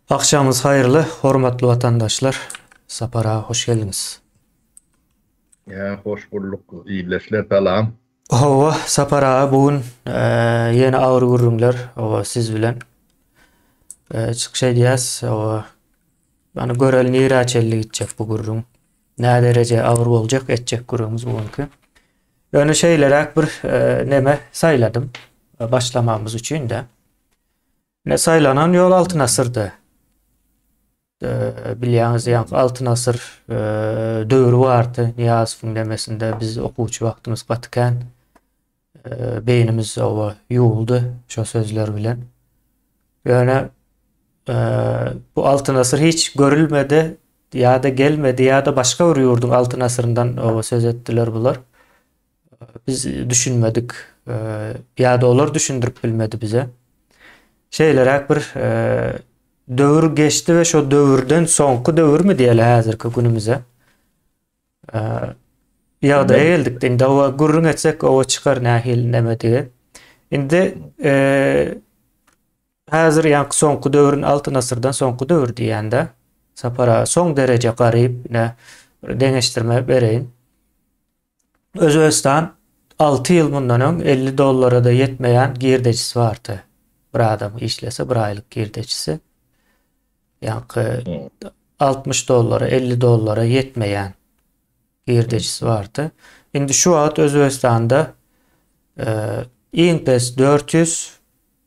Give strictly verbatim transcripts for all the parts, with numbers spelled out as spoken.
Akşamınız hayırlı, hormatly vatandaşlar. Sapara hoş geldiniz. Ya hoş bulduk. İyileşler falan. Hova Sapara bugün eee yeni ağır gurrunlar. Hova siz bilen eee çıkşay diyas. Hova bana görel niraçelli gidecek bu gurrun. Ne derece ağır olacak edecek gurrumuz bugünkü. Yani şeyler bir eee, neme sayladım. E, Başlamamız için de. Ne saylanan yol altın asırdı. Eee bilýäňiz ýa altyn asyr eee döwrü bardy. Niýazowyň demesinde biz okuwçy wagtymyz gatykän eee beýnimiz owa ýuwuldy şo sözler bilen. Ýöne eee bu altyn asyr hiç görülmedi ýa-da gelmedi ýa-da başga bir ýurdun altyn asyryndan owa söz etdiler bular. Biz düşünmedik eee ýa-da olar düşündirip bilmedi bize. Şeylerek bir eee dövür geçti ve şo dövürden soňky dövür mü diýeli häzirki günümize. Eee ýagdaýa Ben geldik. Indi owa gurrun etsek owa çykar nähil nemedi. Indi eee häzir ýa soňky döwrün altyn asyrdan soňky döwür diýende sapara soň derece garyp ne deňeşdirme bereýin. Özbekistan altı ýyl mundan öň elli dollara da ýetmeýän girdejisi bardy. Bir adam işlese bir aýlyk girdejisi. Yani altmış dollara elli dollara yetmeyen girdecisi vardı. Şimdi şu an Özbekistan'da e, iňpes dört yüz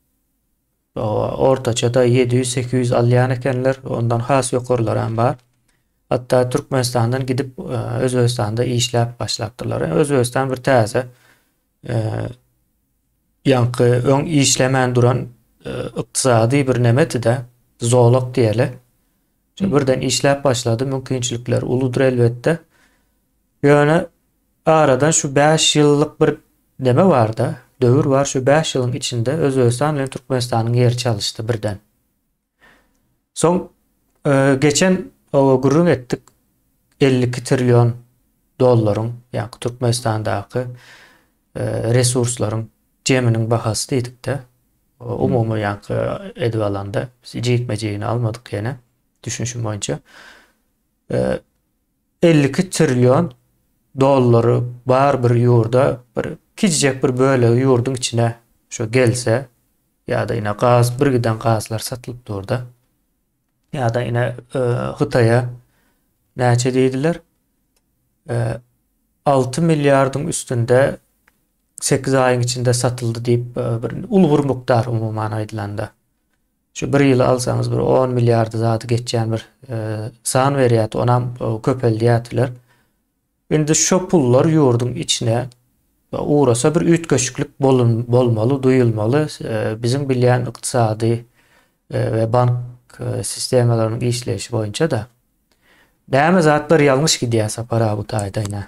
ortaçada yedi yüz sekiz yüz alýan ekenler. Ondan has ýokurlar hem bar. Hatta Türkmenistan'dan gidip e, Özbekistan'da işläp başlapdylar. Özbekistan bir täze e, yankı öň işlemän duran e, ykdysady bir nemeti de zoolog diýeli. Birden işläp başlady. Mümkinçilikler uludur elbette. Ýöne aradan şu beş ýyllyk bir neme barda, döwür var. Şu beş ýylyň içinde Özbekistan bilen Türkmenistanyň ýeri çalyşdy birden. Soň e, geçen o gurrun etdik elli iki trilyon dollaryň, ýa-ni Türkmenistandaky e, resurslaryň jeminiň bahasy diýdik de. Umumy ýa-ni edip alanda biz ijitmejegini almadyk ýene. Düşünüşüm boyunca ee, elli iki trilyon dollary bar bir ýurda bir kiçijek bir böyle ýurdun içine şu gelse ýa-da ine gaz bir giden gazlar satylyp orada ýa-da ine e, Hytaýa näçe diýdiler e, altı milýardyň üstünde sekiz aýyň içinde satyldy diýip e, bir ulgur mukdar umumyň aýdylanda. Şu bir yıl alsanız bir on milyardı zatı geçen bir e, san veriyat onam köpeldiyatlar. Indi şu pullar yurdun içine uğrasa bir ütköşüklük bolun, bolmalı, duyulmalı. E, bizim bilýän ykdysady e, ve bank e, sistemalarının işleyişi boyunca da näme zatlar ýalňyş gidýär sapara bu taýda ine.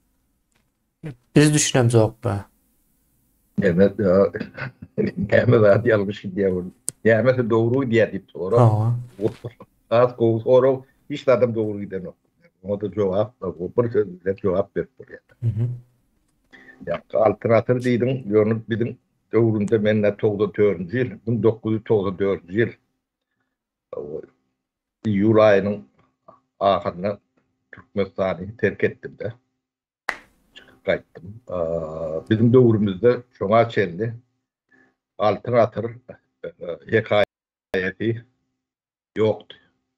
Biz düşünemiz okpa. evet ya. Hem de yanlış gidiyor. Ya mesela doğru diye sonra Ha. az ko sonra hiç de adam doğru giden yok. O da cevap da bu bir sözle cevap ver buraya. Hı hı. Ya alternatif dedim, yönüp bizim doğrunda menle toğda dördüncü yıl, bin dokuz yüz toğda dördüncü yıl. Eylül ayının ahırına Türkmenistan'ı terk ettim de. Çıkıp kayttım. Bizim doğrumuzda şuna çeldi. Alternatif hikayeti yoktu.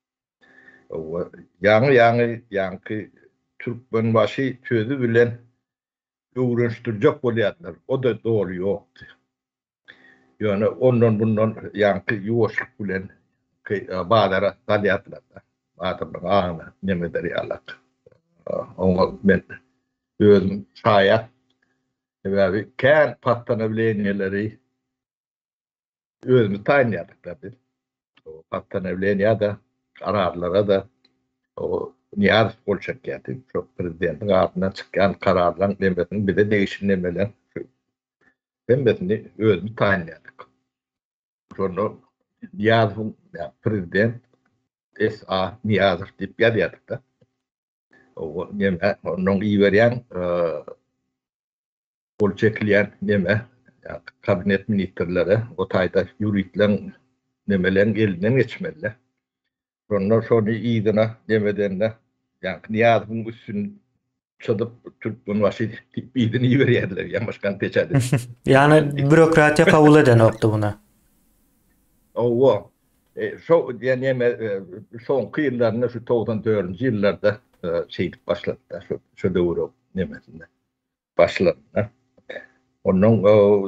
Yani yani yani Türkmen başı sözü bilen öğreniştirecek bolýarlar. O da doğru yoktu. Yani ondan bundan yani yuvaşlık bilen bağlara talyatlar da. Bağlarla ağına nemeleri alak. Ama ben özüm şayet ve kän patlanabilenleri özümüz taýynýardyk da biz. O patlanabilen ya da kararlara da o Niýaz Bolşakýaty çok prezidentiň ardyndan çykýan kararlaryň demesini bir de değişinmeler. Demesini özümüz taýynýardyk. Şonu Niýaz prezident S A Niýazow diýip ýazýardyk da. O neme onuň iýberýän bolşaklyň neme kabinet ministrleri o taýda ýuristler nemelerin elinden geçmeli. Sonra sonra iyidine demeden yani niyazın üstün çalıp Türk'ün başı iyidini iyi verirler. Yani başkan teçhidi. Yani bürokratiya kabul eden nokta buna. O e, şu yani e, son yıllarında şu doksan dördüncü yıllarda e, şey başladı. Şu, şu doğru nemesinde başladı. Onun o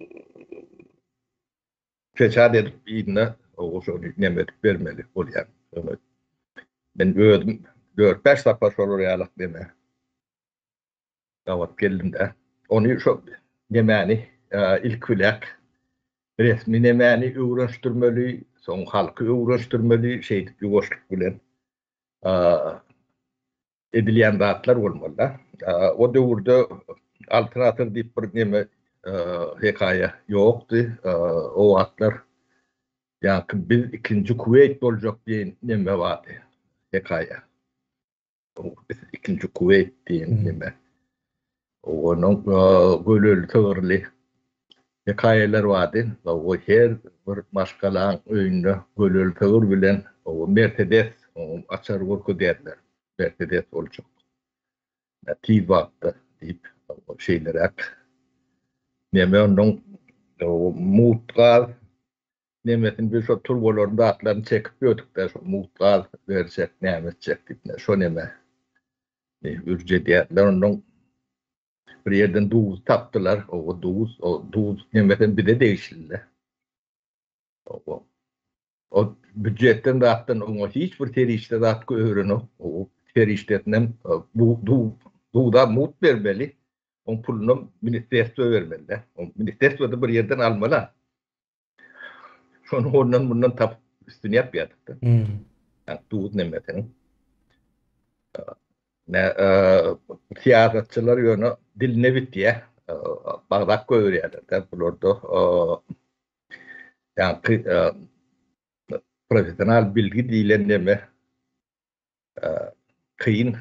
teçhid edip iyidine o şu nemet vermeli oluyor. Ben gördüm. dört beş defa soru realak deme. Davat geldim de. Onu şu nemeni ilk külek resmi nemeni öğreniştirmeli, son halkı öğreniştirmeli şey yugoşluk bilen edilen dağıtlar olmalı. O dövrde alternatif deyip bir neme hikaye yoktu. O atlar yani biz ikinci kuvvet olacak diye neme vardı hikaye. İkinci kuvvet diye neme. Onun gölül tığırlı hikayeler vardı. O her bir maşkalan öýünde gölül tığır bilen o Mercedes açar gorku derler. Mercedes olacak. Tiz vakti deyip o şeyler ak. Neme onun o mutgaz nemesin bir şu turboların dağıtlarını çekip götük de şu mutgaz verecek nemet çektik. Şu neme ürce derler onun bir yerden duz taptılar. O duz, o duz nimetin bir de değişildi. O, o büdjetten dağıttın ona hiçbir terişte dağıt öğreni. O teriştetinden bu du duda mut vermeli. On pulunu ministerstvo vermeli. O ministerstvo da bir yerden almalı. Şonu ondan bundan tap üstüne yapıyorduk. Hmm. Yani duz nimetin. Ne tiyatrçılar yönü diline bittiye bağdak öğreniyorlar. Burada yani profesyonel bilgi dilenleme kıyın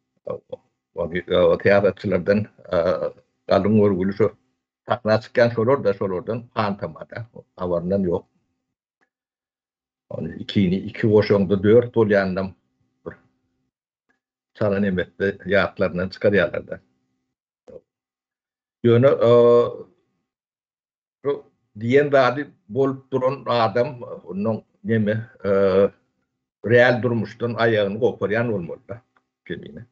o tiyatrçılardan kalın vurgulu şu takna çıkan sorular da sorulardan kantamada havarından yok. İkini iki boşonda dört dolyandım çalan emette yağıtlarından çıkarıyorlardı. Yönü diyen dadi bolup duran adam onun neme real durmuştan ayağını koparyan olmalı kendine.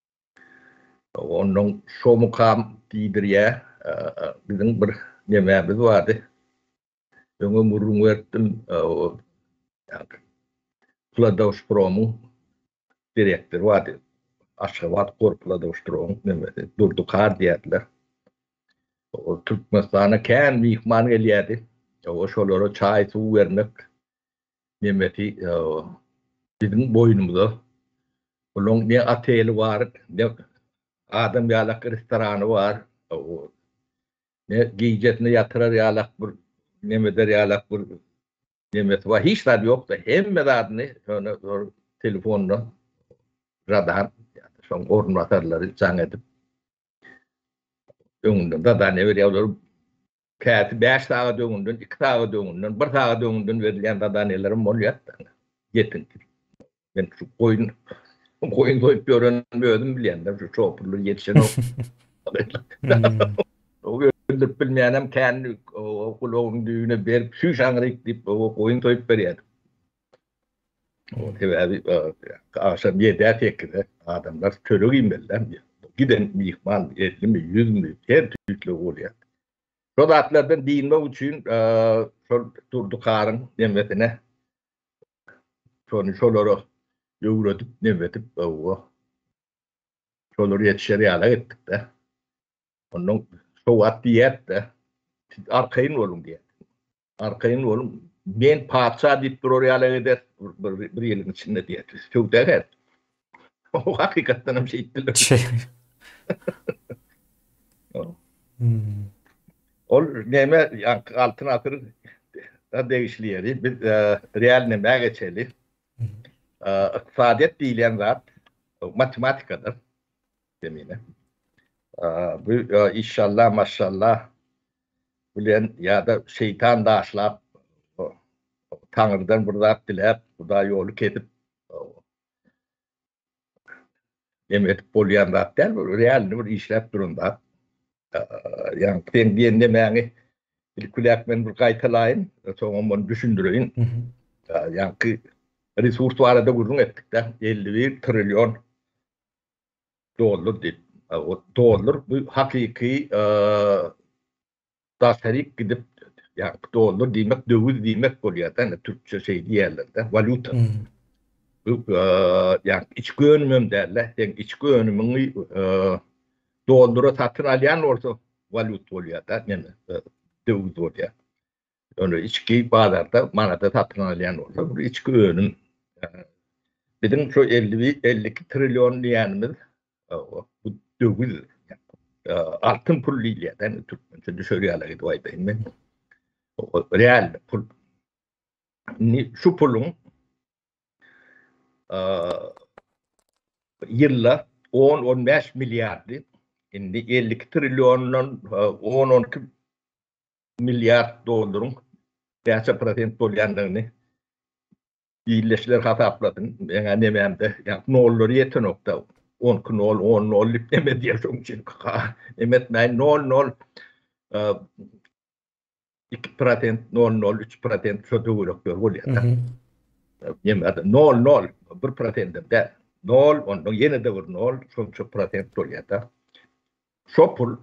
Onun şomukam tidiriye bizim bir nememiz vardı. Onu murun verdim Pladostromu direktör vardı. Aşavat kor Pladostrom nemesi durdukar diyediler. O Türkmenistan'a kendi mihman geliydi. O şolara çay su vermek nemeti bizim boynumuzda. Onun ne ateli var, ne adam yalak restoranı var. O ne giyecekine yatırar yalak bir nemeder yalak bir nemet var. Hiç tabi yoktu. Hem medadını telefonla radar son ornatarları can edip öňünden da ne veriyorlar käti beş daga döňünden iki daga döňünden bir daga döňünden verilen da nelerim bolýar. Yetin. Ben şu koyun koyun koyup öğrenmiyordum bilýänler şu çopurlar yetişen o. O öldürüp bilmeyenim kendi o kulağın düğüne berip şu şangırık deyip o koyun toyup beriyedi. O tebebi akşam yediğe tekide adamlar körü giymeliler. Giden mihman elli mi yüz mü her türlü oluyor. Şu atlardan dinmek için durdukarın nemetine şonu şoları yoğuradıp nemetip şoları yetişeri yala ettik de. Onun şu at diyet de arkayın olun diye. Arkayın olun. Ben parça deyip bir oraya yala eder bir yılın içinde diye. Çok değer. O hakikaten bir şey ettiler. Şey. O neme yani altın akır da değişliği. Biz real neme geçeli. İktisadet diyen zat matematikadır. Demine. Bu inşallah maşallah bilen ya da şeytan da aşlap Tanrı'dan burada dilep, burada yolu ketip Demet bolyan da der, realni bir işlep durumda. Yani ben diýende mäňi bir kulak men bir gaýtalayyn, soňam onu düşündirýin. Yani resurs barada gurrun etdik-de elli bir trilyon dollar diýip. O dollar bu hakyky daşaryk gidip yani dollar diýmek döwüz diýmek bolýar-da, türkçe şey diýerler-de, valuta. Bu yani içki önümüm derler. Yani içki önümünü dolara satın alyan olsa valut oluyor da yani döviz oluyor. Yani içki bazarda manada satın alyan olsa bu içki önüm. Bizim şu elli elli iki trilyon diyenimiz bu döviz. Altın pul değil yani Türkmençe düşürüyorlar gibi vaybayım ben. Real pul. Şu pulun yılla on on beş milyardı. Şimdi elli iki trilyonun on on iki milyar doların beş prosent bolýandygyny ýylleşler hatapladın. Yani nememde yani nolları yeten nokta on nol on nol neme diýär şoň üçin. Emet men nol nol iki prosent nol nol üç prosent şo döwürek bolýar. Nemede nol nol bir prosent de nol ondan ýene de bir nol şo prosent bolýar. Şo pul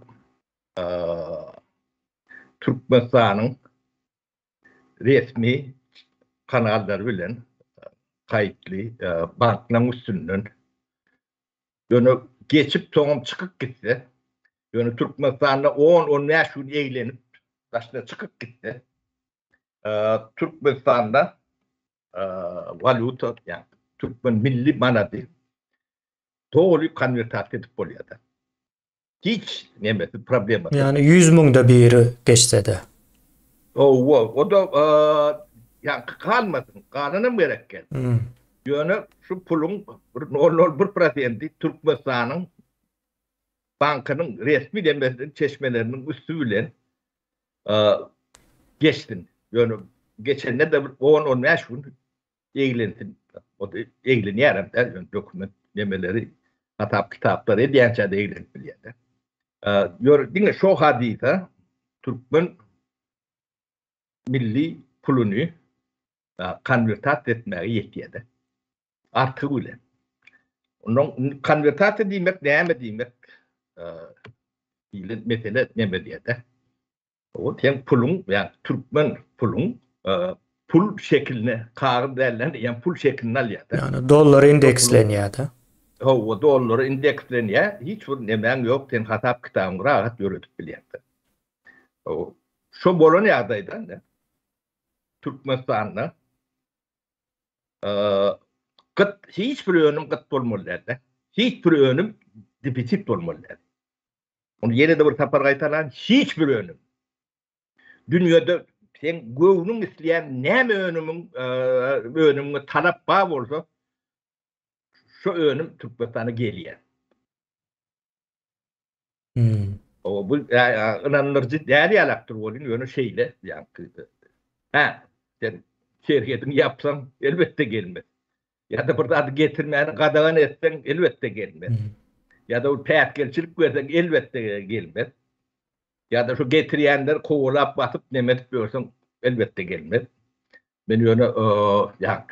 Türkmenistanyň resmi kanallar bilen kayıtlı bankanyň üstünden ýöne geçip toňam çykyp gitse ýöne Türkmenistanda on on beş gün eýlenip başda çykyp gitse Türkmenistanda valuta yani Türkmen milli manady toly konvertat edip bolýar. Hiç nemesi problem. Yani yüz mingde biri geçse de. O o o da yani kalmasın. Kanunum gerekken. Yani şu pulun nol nol bir prosenti Türkmenistan'ın bankanın resmi demesinin çeşmelerinin üstüyle geçtin. Yani geçen ne de on on beş gün eğlensin. O da eğlen yarım der. Yani doküment demeleri hatap kitapları ediyençe de eğlensin. Yine şu hadise Türkmen milli pulunu konvertat etmeye yetiyede. Artık öyle. Onun konvertat edilmek neyme demek? Mesela neyme diyede. O tem pulun yani Türkmen pulun pul şekline kağıt derler yani pul şekline alıyede. Yani dolar indeksleniyordu. O dolar indeksleniyor. Hiç bir nemen yok. Ten hatap kitabını rahat yürütüp biliyordu. O şu bolon yağdaydı ne? Türkmenistan'da kıt hiçbir önüm kıt olmalılardı. Hiçbir önüm defisit olmalılardı. Onu yine de bir tapar kaytaran hiçbir önüm. Dünyada sen göğünün isteyen ne mi önümün önümü talep bağ olsa şu önüm Türkmenistan'a geliyor. Hmm. O bu inanılırcı değerli alaktır olun yönü şeyle yani ha sen şirketini yapsan elbette gelmez. Ya da burada adı getirmeyeni kadağan etsen elbette gelmez. Hmm. Ya da o peýatkelçilik versen elbette gelmez. Ya da şu getiriyenler kovulap batıp nemet görsen elbette gelmez. Ben yönü yani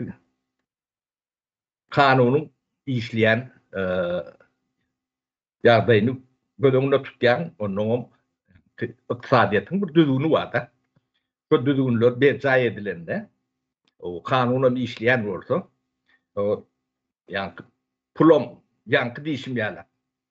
kanunun işleyen yardayını bölümüne tutyan onun iqtisadiyyatın bir düzgünü var da. Bu düzgünler berca edilende o kanunun işleyen olsa o yani pulom yankı değişim yerler.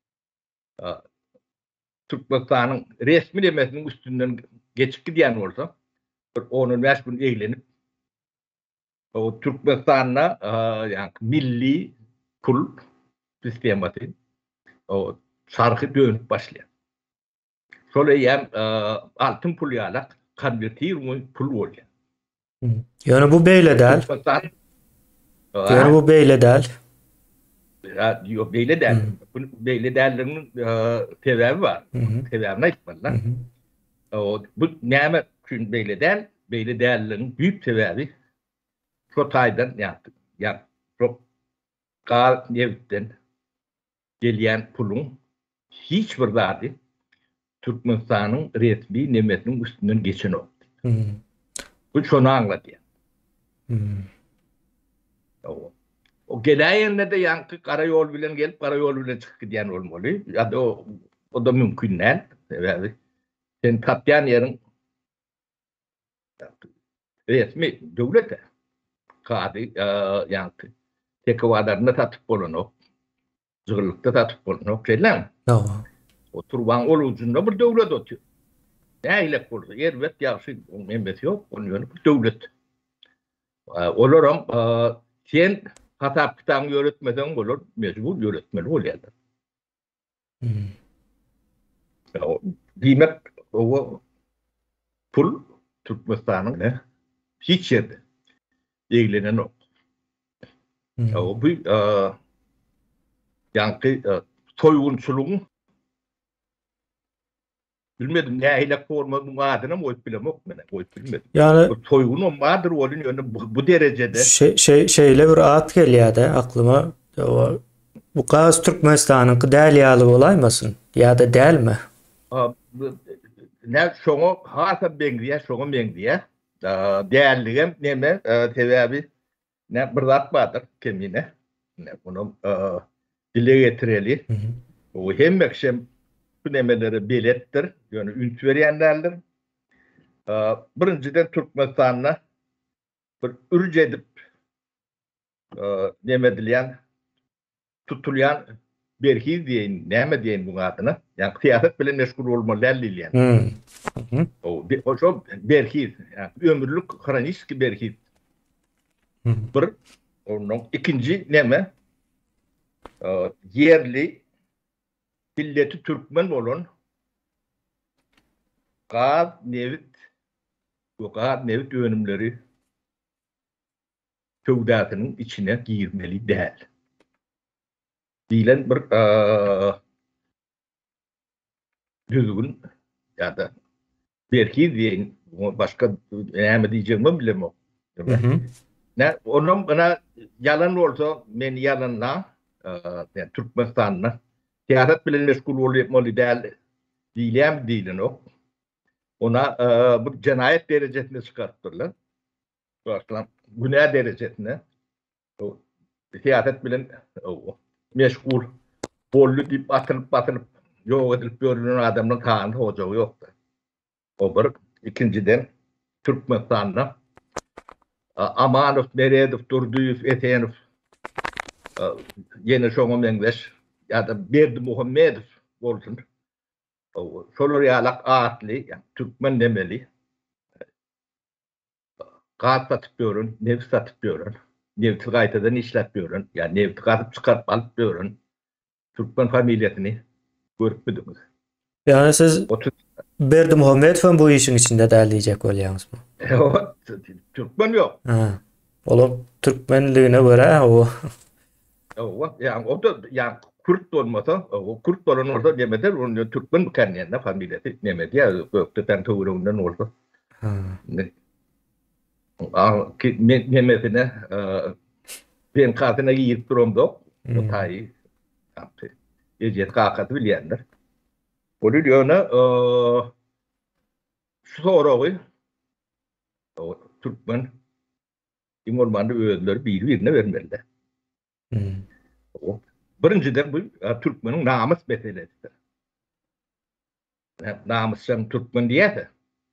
Türkmenistan'ın resmi demesinin üstünden geçip gidiyen olsa onun beş gün eğlenip o Türkmenistan'la yani milli pul sistemati o şarkı dönüp başlayan. Şöyle yani altın pul yalak konvertir mi pul oluyor. Yani bu beyle del. Yani bu beyle del. Yok beyle del. Beyle dellerinin sebebi var. Sebebine gitmediler. O bu neyme çünkü beyle del, beyle dellerinin büyük sebebi şu taydan yaptık. Yani çok kal nevitten gelýän pulun hiç bir zady Türkmenistanyň resmi nemetiniň üstünden geçen ok. Hmm. Bu şonu anlatýar. Hmm. O, o geläýände de ýanky kara ýol bilen gelip kara ýol bilen çykyp gidýän bolmaly. Ya da o, o da mümkin näl. Sebäbi sen tapýan ýeriň resmi döwlet kady ýanky tekwadarna tatyp bolanok, jygyrlykda tatyp bolanok gelem. No. O turban olucunda bir döwlet otýar. Nähilek bolsa, elbet ýaşy membesi ýok, onu ýöne bir döwlet. Olaram sen hatap kitabı öğretmeden bolar, mecbur öğretmeli bolýarlar. Hmm. Diýmek o pul Türkmenistanyň ne? Hiç ýerde eglenen ok. Hmm. O bu ýanky soýgunçylygyň bilmedim nähile forma bu adyna moýup bilemok mene, moýup bilmedim. Yani Soýgun olmadyr bolýan ýöne bu, bu derecede. şey şey şeyle bir at gelýär-de aklyma. O bu gaz Türkmenistanyňky däl ýaly bolaýmasyn? Ya da dälmi? Ne şoňa hasa beňdiýär, şoňa beňdiýär. Däligem neme sebäbi ne bir zat bardyr kemine. Ne bunu dile getireli. O hemmekşem bu nemeleri belettir, ýöne üns berýänlerdir. Birinciden Türkmenistanyna bir ürj edip nemedilýän, tutulýan berhiz diýen, näme diýen bu adyna? Ýani siýasat bilen meşgul bolmaly dälilýän. Hmm. O o şo berhiz, ýani ömürlük kronisk berhiz. Bir onuň ikinji näme? Yerli milleti Türkmen bolan gaz, nevit, bu gaz, nevit önümleri tövdatının içine girmeli däl. Diýilen bir düzgün ya da berki diýen başka näme diýjegimi bilemok. Ne onuň bana yalan bolsa men yalanla Türkmenistanyna siýasat bilen meşgul bolmaly däl diýilýär diýilen ok. Ona bu cinayet derecesine çıkarttılar. Başlan günah derecesine. O siyaset bilen o meşgul bollu dip atılıp atılıp yok edilip görünen adamın kanı hocağı yoktu. O bir ikinciden Türkmenistan'da Amanov, Meredov, Durduyev, Etenov yeni şoňa meňdeş ya da Berdi Muhammedov bolsun. O şolar ýalak atly, yani Türkmen demeli. Gaz satyp görün, neft satyp görün. Neft gaýtadan işläp görün. Yani neft gazyp çykaryp alyp görün. Türkmen familiýasyny görüp bildiňiz. Yani siz Berdi Muhammedov bu işin içinde däl diýjek bolýaňyzmy? O Türkmen ýok. Ha. Olam Türkmenligine görä o. O yani o da yani Kürt olmasa, o Kürt olan orada demeder, onun Türkmen kendilerine familiyeti demedi ya, gökten tuğrundan olsa. Nemesine, ben katına giyip durumda, o tayı yaptı. Ecet kakatı bilyenler. O diyor ona, şu soruyu, o Türkmen, İmorman'da öğrenleri bir birine vermeliler. O birinciden bu Türkmenin namus meselesidir. Namus sen Türkmen diýse.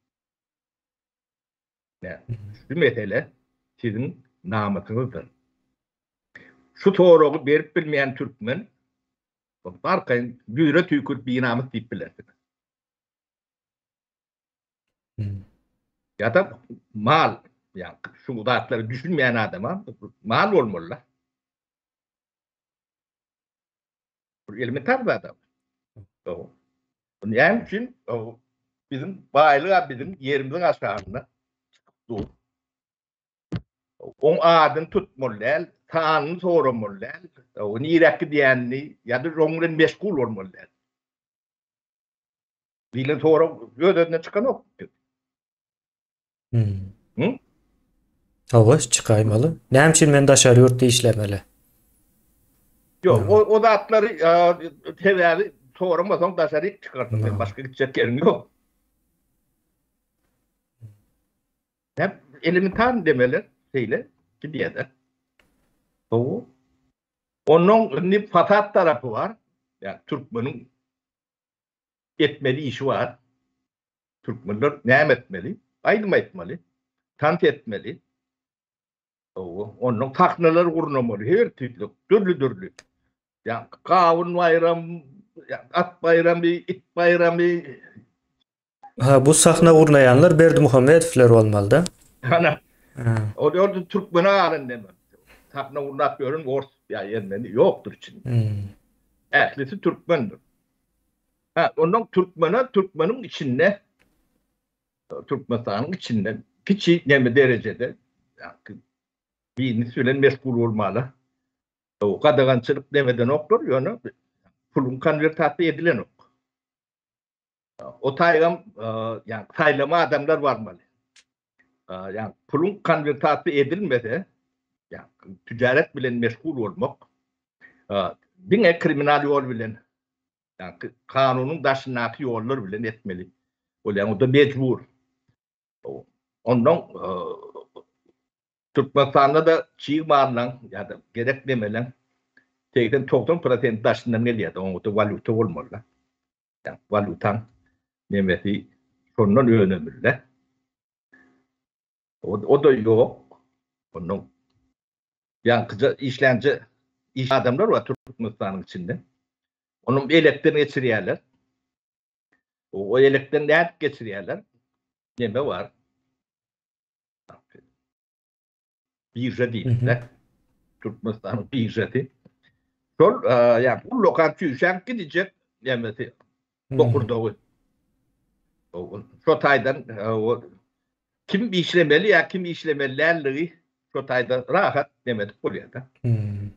Ne? Şu mesele sizin namusyňyzdyr. Şu torugy berip bilmeýän Türkmen barkaň güýre tüýkür bir namus diýip bilersin. Ya da mal, yani şu zatları düşünmeýän adama mal bolmaly. Elementar bir adam. O. Yani için o bizim baylığa bizim yerimizin aşağısında dur. On adın tutmalılar, tanrı sormalılar. O nirekki diýenli ya da onların meşgul olmalılar. Bilen sonra gözüne çıkan ok. Hmm. Hı? Hava çıkaymalı. Näme üçin men daşary ýurtda işlemeli? Yok, o, o da atları tedavi soğuramadan dışarı çıkarttım. Ben başka gidecek yerim yok. Hep elementar demeler şeyle gidiyor da. O. Onun bir fatat tarafı var. Yani Türkmen'in etmeli işi var. Türkmenler ne etmeli? Aydın etmeli. Tant etmeli. O. Onun takneler kurulmalı. Her türlü. Türlü türlü. Yani kavun bayramı, at bayramı, it bayramı. Ha, bu sahna urnayanlar Berdimuhamedovler olmalı da. Yani Ha. orada Türkmen'e alın demem. Sahne urnatmıyorum. Ors ya yermeni yoktur için. Hmm. Ehlisi Türkmen'dir. Ha, onun Türkmen'e, Türkmen'in içinde Türkmenistan'ın içinde küçük neme derecede yani, bir nisülen meşgul olmalı. O kadagancılık demeden oktur. Yani pulun konvertatı edilen ok. O tayyam yani saylama adamlar varmalı. Yani pulun konvertatı edilmedi. Yani ticaret bilen meşgul olmak. Bir kriminal yol bilen yani kanunun daşındaki yollar bilen etmeli. O yani o da mecbur. Ondan Türkmenistan'da da çiğmanla ya da gerek demelen tekten doksan prosent daşından geliyor. O da valuta olmalı. Yani valutan nemesi sonundan önemli. O, o da yok. Onun yani kıza işlence iş adamlar var Türkmenistan'ın içinde. Onun bir elekten geçiriyorlar. O, o elekten ne geçiriyorlar? Neme var? Birja değil de. Türkmenistan'ın birjeti. Sol, yani bu lokantayı sen gidecek nemesi. Bokurdağı. Şotaydan kim işlemeli ya kim işlemelilerliği Şotaydan rahat demedik oluyor da. Hmm.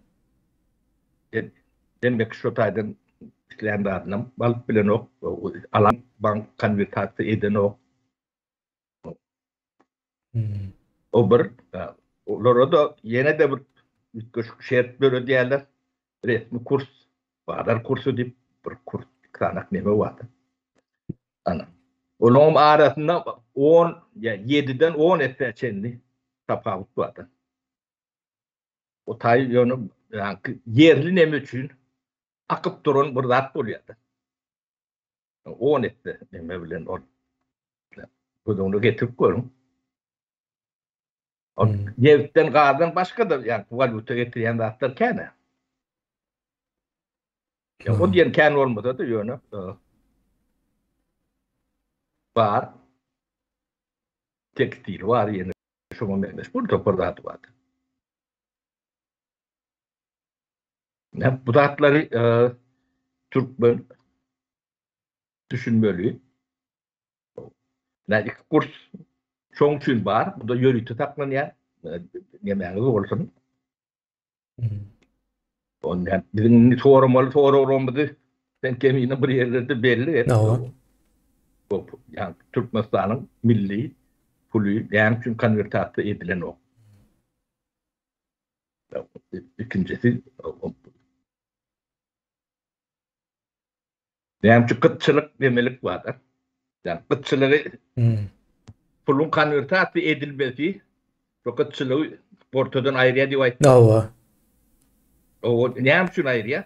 Demek Şotaydan işleyen de adına balık bilen o alan bank konvertatı eden o Hmm. o bir onlara da yine de bir şert böyle diyorlar resmi kurs varlar kursu deyip bir kurs kanak neme vardı. Ana. Onun arasında on ya yediden on etti çenli tafavut vardı. O tay yönü yani yerli neme için akıp durun bir zat oluyordu. on etti neme bilen on. Bunu getirip koyun. Hmm. Yevitten gazdan başka da yani valuta getiren zatlar kene. Ya, o diyen kene olmadı da yönü var. Tekstil var yeni. Şunu memiş. Burada toparlatı vardı. Bu zatları e, Türkmen düşünmeli. Yani kurs çoğun için var. Bu da yürütü taklanıyor. Yemeğiniz olsun. Hmm. Ondan bizim sormalı soru olmadı. Sen kemiğine bir yerlerde belli et. No. Yani Türkmenistan'ın milli pulü yani çünkü konvertatı edilen o. İkincisi yani çünkü kıtçılık demelik vardır. Yani kıtçılığı Hmm. pulun konvertatı edilmesi o kıtçılığı ortadan ayrıya divayet. No. O ne yapıyorsun ayrıya?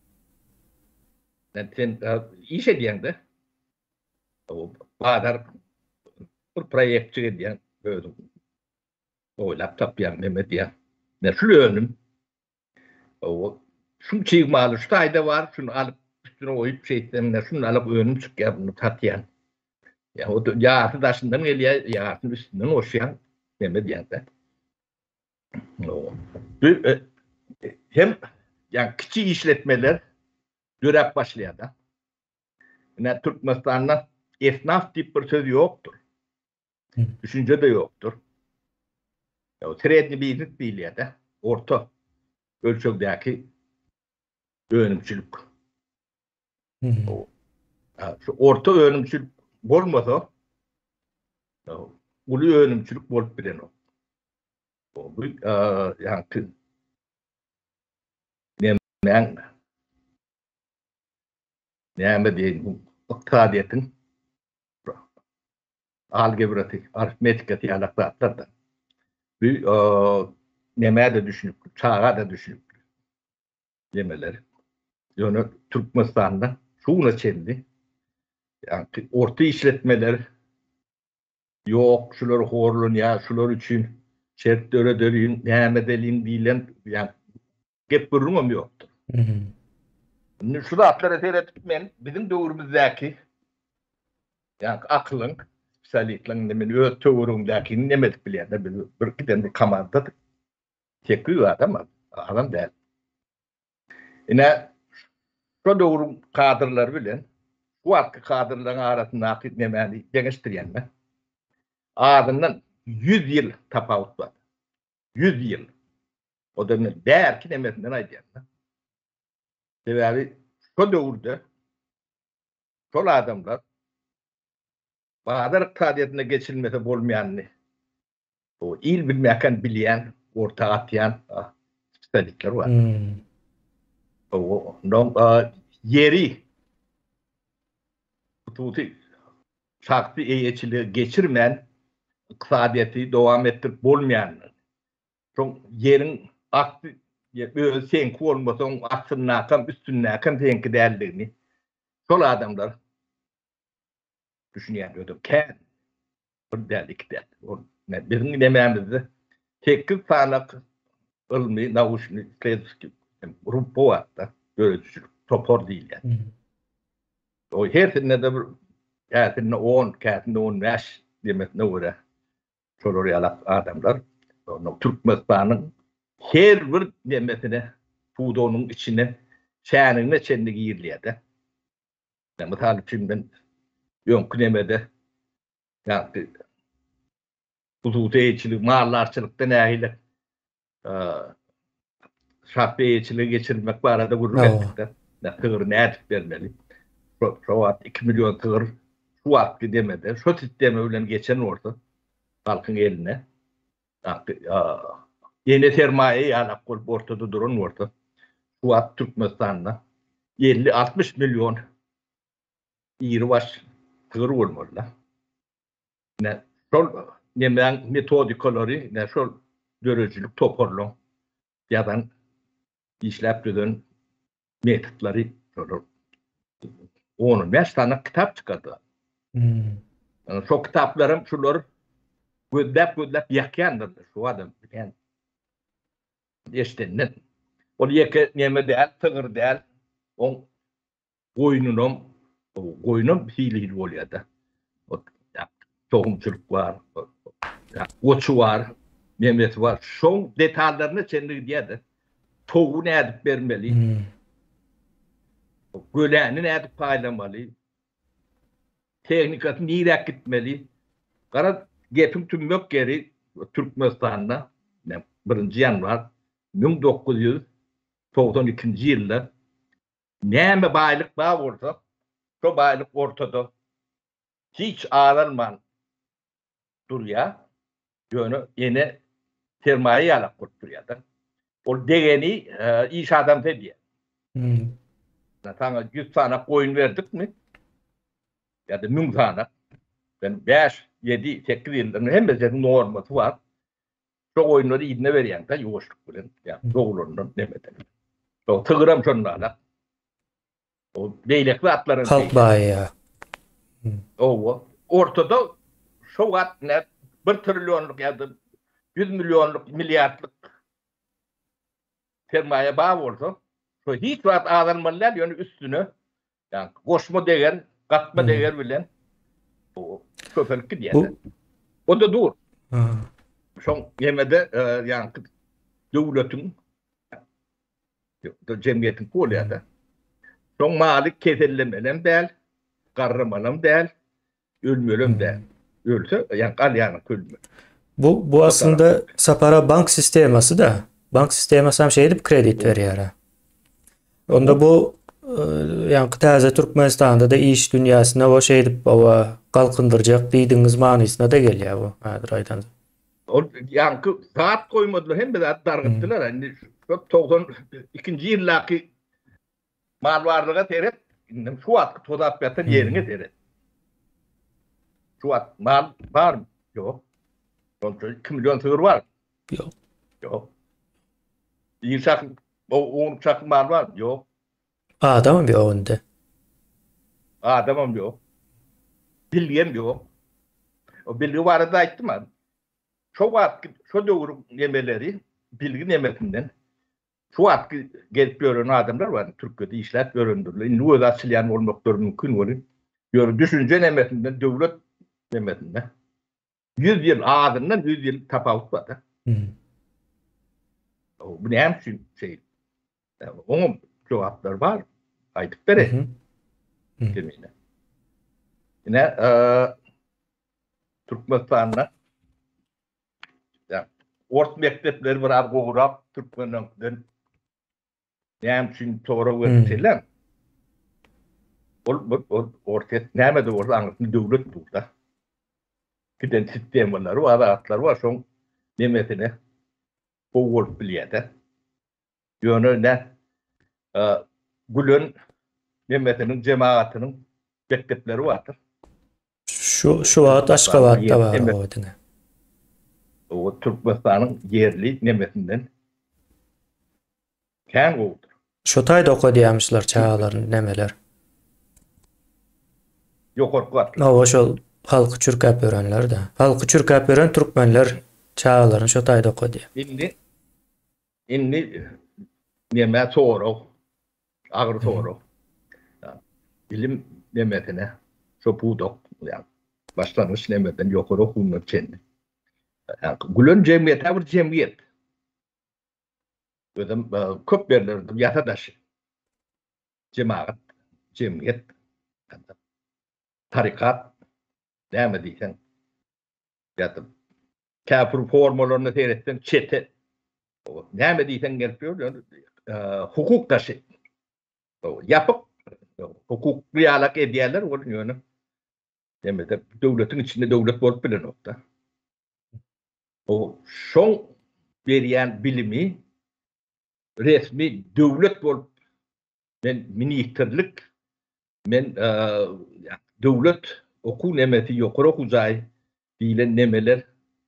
Yani sen iş ediyen de o kadar bir proyektçi ediyen böyle o laptop yani Mehmet ya. Ne şu önüm o şunu çıkmalı şu ayda var şunu alıp üstüne oyup şey etmemle şunu alıp önüm çıkıyor bunu tatyan. Ya o da ya arkadaşından geliyor ya üstünden hoşyan Mehmet ya da. O. Bir, hem yani küçük işletmeler görev başlıyor da. Yani Türkmenistan'da esnaf tip bir söz yoktur. Hmm. Düşünce de yoktur. Ya, o trade business değil ya da orta ölçüldeki önümcülük. Hmm. O, ha, şu orta önümcülük olmasa ulu önümcülük bolup bilen o. O bu yani ne näme diýin iqtisadiýetin algebratik, aritmetika diýalaklardan. Bu näme de düşünüp, çağa da düşünüp demeleri. Yani Türkmenistan'da şuna çeldi. Yani orta işletmeler yok, şuları horlun ya, şular için şertlere dörüyün, näme delin diýilen, yani gep durmam yoktu. Hı hı. Şu da atlara seyretip men bizim döwrümüzdäki yani aklın, spesialitlerin men öz töwründäki nemedik bilýär, bir bir giden bir kamanda tekli adam adam däl. Ine şu döwrüm kadrlar bilen bu wagtky kadrlaryň arasyndaky nemäni deňeşdirýänler. Adından yüz ýyl tapawut bar. yüz ýyl. O da därki nemesinden aýdýar. Sebäbi şu döwürde şol adamlar Bahadır iqtisadiýatyna geçilmese bolmaýanny o il bilmäken bilýän, orta atýan spesialistler bar. Hmm. O non yeri tututi şahsy eýeçiligi geçirmän iqtisadiýaty dowam etdirip bolmaýan. Şoň yerin akty öz senki bolmasaň aksynakam üstünnäkam senki däldigini şol adamlar düşünýär ödüm kän bir dälikde. O bizim nemämizde tekil sanaky ilmi nauşny Klevski rupoatda görüşür topor diýilýär. Hmm. O herinde de bir käsinde on, käsinde on beş demesine göre şolary ýalak adamlar onu Türkmenistanyň her bir demesine pudonuň içine şäherine çendigi ýerlerde. Yani misal üçin ben ýönkü nemede yani hususiýetçilik, mallarçylykda nähile şahsiýetçiligi geçirmek barada gurruketlikde. Ne tığır nädip bermeli. Şu wagt iki milyon tığır şu wagtky demede, şu sisteme bilen geçen orta halkyň eline. Ýene sermaye ýalap bolup ortada duran orta. Şu wagt Türkmenistanda elli altmış milyon ýeri baş tığır bolmaly. Ne şol nemen metodikolary, ne şol dörejlik toporlaň ýadan işläp döden metodlary şol on beş tane kitap çykady. Hmm. Yani şu kitaplarım şular gödläp gödläp ýakýandyr şu adam bilen. Eşdenden. O ýeke näme däl, tığır däl. O goýnunum, goýnum hili bolýar da. O tohumçylyk bar, oçu bar, Mehmet var. Şoň detallaryny çendigi diýär. Togu nädip bermeli? Hmm. Göläni nädip paýlamaly? Tehnikasy nirek gitmeli? Gara gepim tümmök geri Türkmenistanda birinci ýanwar bin dokuz ýüz togson ikinji ýylda näme baýlyk bar bolsa, şo baýlyk ortada hiç ağlanman durýar. Ýöne ene sermaye ýalap durýar da. O degeni iş adam diýär. Hmm. Sana yüz tane koyun verdik mi? Ya da bin tane. Ben beş, yedi, sekiz yılların hem de norması var. Çok oyunları idine veriyen de yoğuşluk bilen. Yani doğulundan demeden. O tığıram şunlarla. O leylekli atların Halk bağı ya. O ortada şu at ne bir trilyonluk ya da yüz milyonluk, milyarlık sermaye bağı olsa şu hiç wagt adamlar ýöne üstüne yani goşma degen, gatma Hmm. degen bilen o köpelik diýär. Bu- O da dur. Ha. Şoň ýemede yani döwletiň jemgyýetiň bolýarda. Şoň malik kesellemelen däl, garramalam däl, ölmelem däl. Ölse yani galyany kölme. Bu bu aslında sapara bank sisteması da. Bank sisteması hem şey edip kredi veriyor. ha. Onda bu e, yani Täze Türkmenistan'da da iş dünyasına o şey edip o kalkındıracak diýdiňiz manysına da gelýär bu. Häzir aýdan. O yani saat koymadılar hem de dargıttılar. Hani togson ikinji ýyllaky mal varlığa teret, indim şu at todap yatan yerine teret. Şu at mal var mı? Yok. iki milyon tığır var mı? Yok. Yok. Bir çak, o on çak mal var mı? Yok. Adamın bir onda. Adamım yok. Bilgem yok. O bilgi var da ettim abi. Şu vakit, şu doğru yemeleri, bilgi nemetinden, şu vakit gelip gören adamlar var. Türkiye'de işler göründürler. İndi o da silyan olmakları mümkün olur. Gör, düşünce nemetinden, devlet nemetinden. Yüz yıl ağzından yüz yıl tapavut var da. Hmm. Bu ne hem şey, yani onun cevaplar var. Aydıkları. Hı hı. Yine. Yine e, Türkmenistan'la yani, ort mektepleri var abi uğrap Türkmenistan'dan ne hem için doğru öğretilen. Ol, ol, ortaya ne de orada anlatın devlet burada. Giden sistemleri var, atlar var. Son nimetine bu olup biliyede. Yönü ne? E, Gülün nimetinin, cemaatinin mektepleri vardır. Şu şu vaat Aşgabat'ta var o odine. O Türkmenistan'ın yerli nimetinden kän oldu. Şotayda oku diýmişler çağaların nemeler. Yokarky atlar. O şol halky çürkäp örenler de. Halky çürkäp ören türkmenler çağalaryň şotayda oku diýär. Indi indi neme soru agır soru. Bilim nemetine şu budok yani başlanmış nemeten yokara okunmak için. Yani gülün cemiyeti bir cemiyet. Ödüm köp berlerdim yatadaşı. Cemaat, cemiyet, tarikat, näme diýsen. Ýatyp kafir formalarını seyretsen çete. Näme diýsen gelip ýör, hukuk taşı. Yapıp hukuk riyalak edýärler ol ýöne. Demede döwletiň içinde döwlet bolup bilen nokta. O şoň berýän bilimi resmi döwlet bolup men ministrlik men döwlet oku nemeti ýokary okujaý diýilen nemeler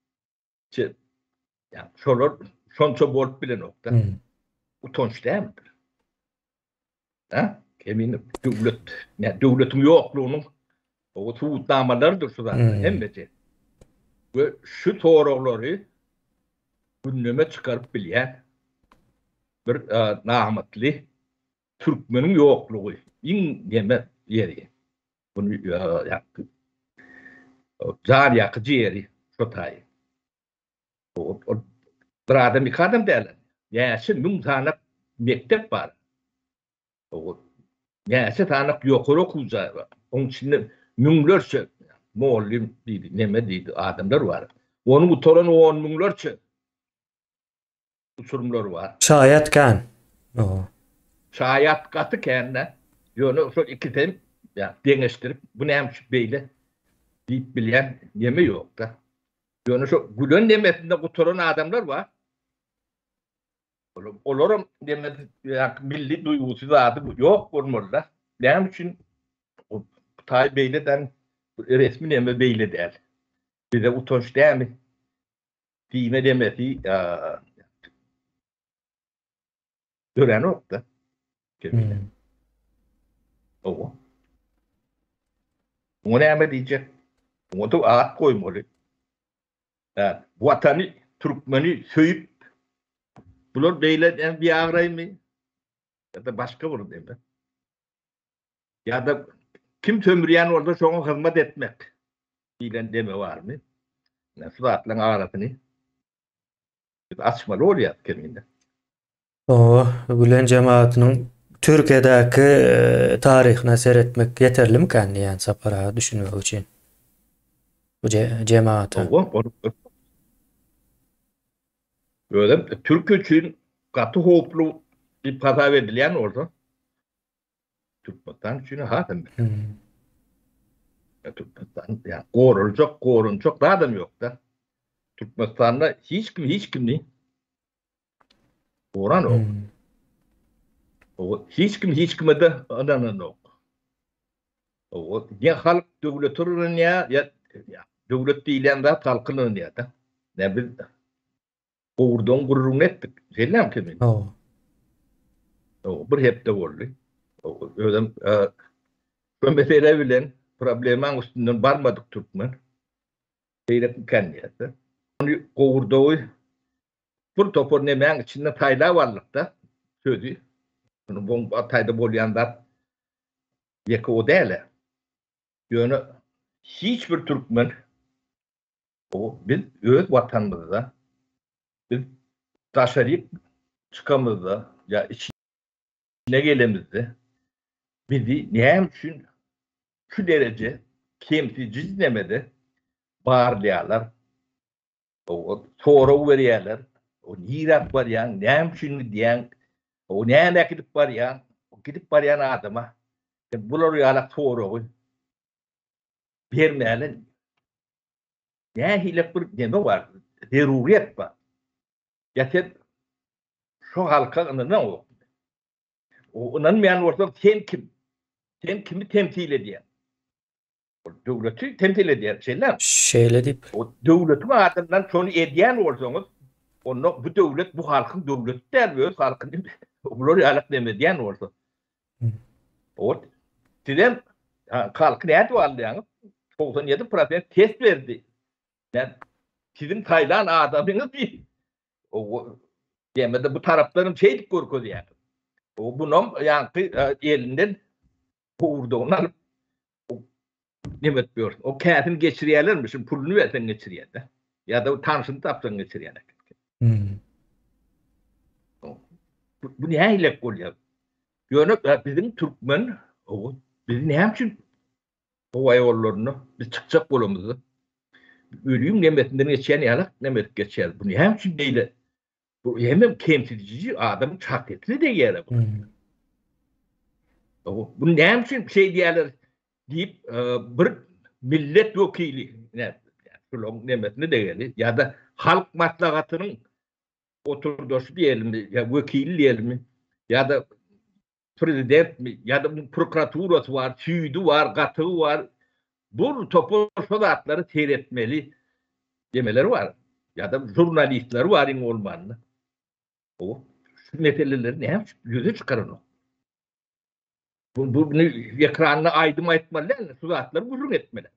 yani şolar şonça bolup bilen nokta. Utanç dämdir. Ha? Emin döwlet, ne döwletiň ýoklugynyň o tuğutnamalardır şu zaten. Hmm. Hemmeti. Ve şu toğraqları gündeme çıkarıp bilyen bir uh, namatli Türkmenin yokluğu. İn yeme yeri. Bunu uh, yaptı. Zar yakıcı yeri. Şotayı. O, o bir adam iki adam derler. Yası mün tanak mektep var. O yası tanak yokuru kuzağı var. Onun içinde münglerçe muallim dedi, neme dedi adamlar var. Onu utoran on münglerçe usurumlar var. Şayet kan. O. Şayet katı kendine. Yonu şu iki tem ya dengeştirip bu neymiş beyle deyip bilen neme yok da. Yonu şu gülün nemesinde utoran adamlar var. Olurum demedi ya milli duygusu adı yok olmalılar. Ne için o Tay beyleden resmi neme beyle der. Bir de utanç değil mi? Dime demesi gören nokta. Hmm. O. O neme diyecek? O da ağat koymalı. Yani, vatanı, Türkmeni söyüp bunlar beyleden bir ağrayı mı? Ya da başka bir değil mi? Ya da kim sömürüyen orada şoňa hyzmat etmek diýilen deme var mı? Nasıl atlan ağrasını açmalı olýar kendine. O, gülen cemaatiniň Türkiýedäki e, taryhyna seretmek yeterli mi kan diýen sapara düşünmek üçin? Bu cemaata. O, öyle Türk üçün katı hoplu bir pazar edilýän orada. Türkmenistan üçün hatem. Hmm. Türkmenistan yani korulacak, korunacak daha da mı yok da. Türkmenistan'da hiç kim hiç kim değil. Oran o. Hmm. O hiç kim hiç kime de ananan yok. O ya halk devletinin ya ya devlet değilen de halkının ya da. Ne biz Uğurdan gururun ettik. Selam kimin? O. O bir hep de oldu. O ödem bu mesele bilen problemin üstünden barmadık Türkmen. Seyret kendiydi. Onu Uğurdoğu bir topor nemen içinde tayla varlıkta sözü. Bunu bomba tayda bolyanlar yeke o değil. Yani hiçbir Türkmen o biz öz vatanımızda biz taşarıp çıkamızda ya içine gelemizde bizi ne için şu derece temsilci dinlemede bağırlayalar, o soru veriyorlar, o nirak var ya, ne için diyen, o ne ne gidip var ya, o gidip var ya adama, bunları yalak soru vermeyeler. Ne hilek bir deme var, deruriyet var. Yatet şu halka ne o? Onun meyan ortada sen kim? Sen kimi temsil ediyor? Devleti temsil ediyor şeyler. Şeýle dip. O devletin adından şonu ediyen olsanız, onu bu devlet bu halkın devleti der ve öz halkın bunları alak demediyen olsa. O sizden halkı ne duvarlayanız? doksan yedi prosent test verdi. Yani sizin Taylan adamınız değil. O demede bu tarafların şeydik korkudu yani. O bunun yani elinden uğurduğunu alıp demet diyor. O kağıtını geçiriyorlarmışım, pulunu versen geçiriyorlar. Ya da tanrısını tapsan geçiriyorlar. Hmm. Bu, bu ne hilek oluyor? Yani bizim Türkmen, o biz ne için o ayollarını biz çıkacak kolumuzu ölüyüm nemetinden geçen yalak nemet geçer. Bu ne için değil? Bu hemen temsilcici adamın çaketli de yer bu. Hmm. O, bu ne için şey diyorlar deyip bir milletvekili ne yani nemetini de geldi ya da halk maslahatının oturduğu diyelim mi ya vekil diyelim mi ya da prezident mi ya da prokuraturası var, tüydü var, katığı var. Bu topu sodatları seyretmeli demeleri var. Ya da jurnalistler var in olmanlı. O şu meseleleri ne yapmış? Yüze çıkarın o. Bu, bu, bunu ekranına aydıma etmeliler, sodatları uzun etmeli.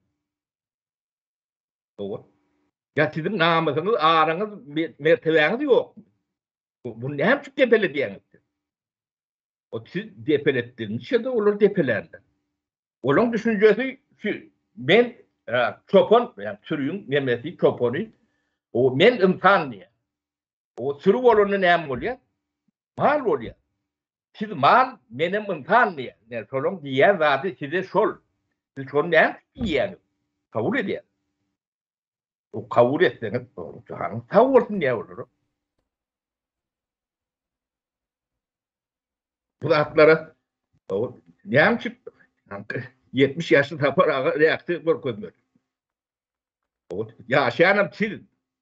O. Ya sizin namazınız, ağrınız, mertebeniz yok. Bu, bu ne yapmış depele diyenizdir? O siz depelettiğiniz şey de olur depelerler. Onun düşüncesi şu, ben e, çopon, yani sürüyün nemesi çoponu, o men imkan diye. O sürü olanı ne oluyor? Mal oluyor. Siz mal benim imkan diye. Yani sorun diye zaten size şol. Siz şol ne diye? Kabul ediyor. O kabul etseniz doğru. Tavır olsun diye olur. Bu haklara o ne yapmış? yetmiş yaşlı tapar reaktör var koymuyor. O yaşayanım siz.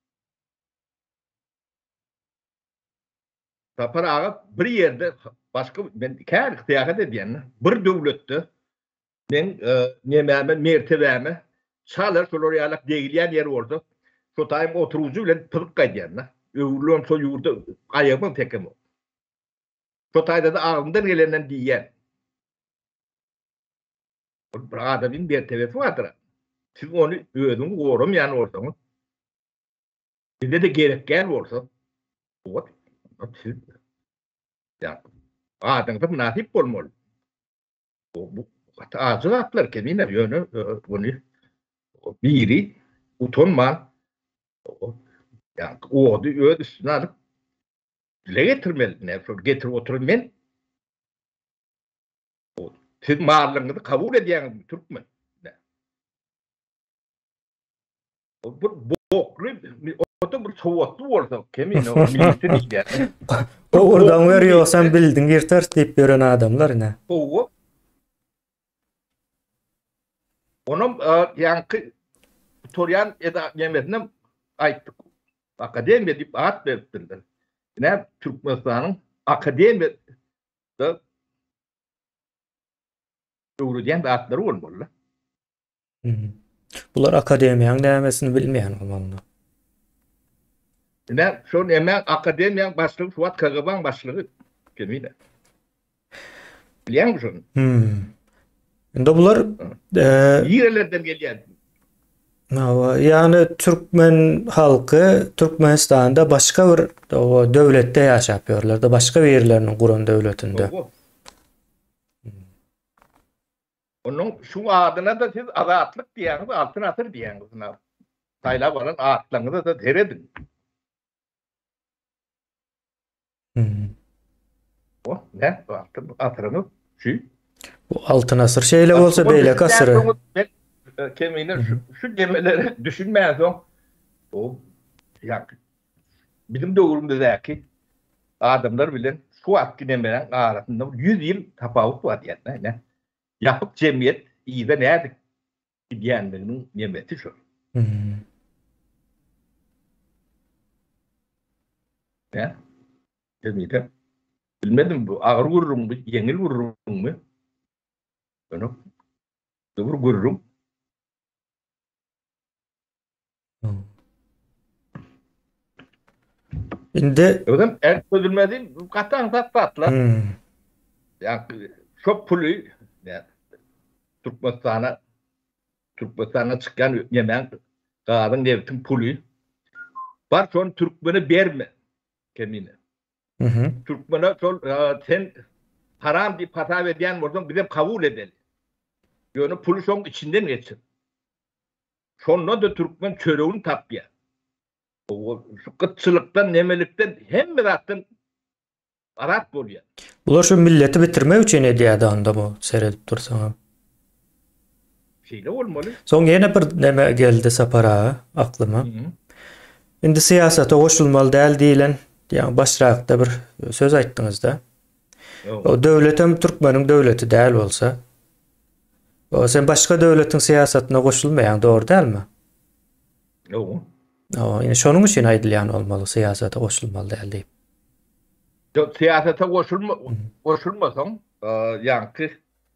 Tapar ağa bir yerde başka ben kâr ihtiyacı ediyen bir devlette ben e, nememe mertebeme çalır soloriyalak değilyen yer oldu. Şu time oturucu ile pırık kaydiyen. Övürlüğüm so yurda ayağımın tekim o. Şu tayda da ağımdan gelenden diyen. Bir adamın mertebesi vardır. Siz onu ödün uğrum yani ortamı. Size de gerek gel olsa. O siz yani adamda münasip olmalı. O bu ağzı atlar kendine yönü bunu biri utanma yani o da öyle üstüne alıp dile getirmeli. Ne getir oturun ben o siz mağarlarınızı kabul ediyen Türkmen. O bu boklu o da bir soğutlu olsa kemin o militin işler. Oradan veriyorsan bildin yeter deyip veren adamlar ne? O onun yankı Toryan eda yemediğine ayttık. Akademi deyip at verdiler. Ne Türkmenistan'ın akademi da öwrü diýen atlary bolmaly. Bular akademiýanyň nämesini bilmeýän bolmaly. Ne şol emek akademiýanyň başlygy Suat K G B-nyň başlygy kimine? Bilýän şonu? Hmm. Indi bular eee Ýerlerden gelýär. Nawa, ýani türkmen halky Türkmenistanda başga bir o döwletde ýaşap ýörler da başga bir ýerleriniň guran döwletinde. Onun şu adyna da siz azatlyk diýäňiz, altyn atyr diýäňiz. Taýlap bolan atlaňyzy da teredin. Hmm. O ne? Altyn atyryny şu. Bu altyn asyr şeýle bolsa beýle asyry. Kemine şu, şu gemeleri düşünmeyen son o ya bizim döwrümdeäki adamlar bilen şu atky demelen arasynda yüz ýyl tapawut bar diýen ne. Yapıp cemiyet iýde nädik diýendiginiň nemeti şu. Hmm. Ya. Cemiyete bilmedim bu agyr gururum mu, ýeňil gururum mu? Onu döwür gururum. Indi Ödüm en çözülmedi katan tatlatlar. hmm. Yani çok pulu yani Türkmenistan'a Türkmenistan'a çıkan yemen kadın devletin pulu var son Türkmen'e verme kendine. Hı hı. Türkmen'e son sen haram bir pata veren oradan bir de kabul edelim. Yani pulu son içinden geçsin. Sonra da Türkmen çöreğini tapya. O şu kıtçılıktan, nemelikten hem mi zaten Arap bolýar. Bular şu milleti bitirmek üçin edýärdi onda bu seredip dursaňam. Şeýle bolmaly. Soň ýene bir neme geldi sapara aklyma. Indi siýasata goşulmaly däl diýilen, ýa başrakda bir söz aýtdyňyz da. O döwletem Türkmeniň döwleti däl bolsa, o sen başga döwletiň siýasatyna goşulmaýan, dogry dälmi? Ýok. O, ýene şonuň üçin aýdylýan bolmaly, siýasata goşulmaly däl diýip. Yok siyasete koşulma, koşulmasan yankı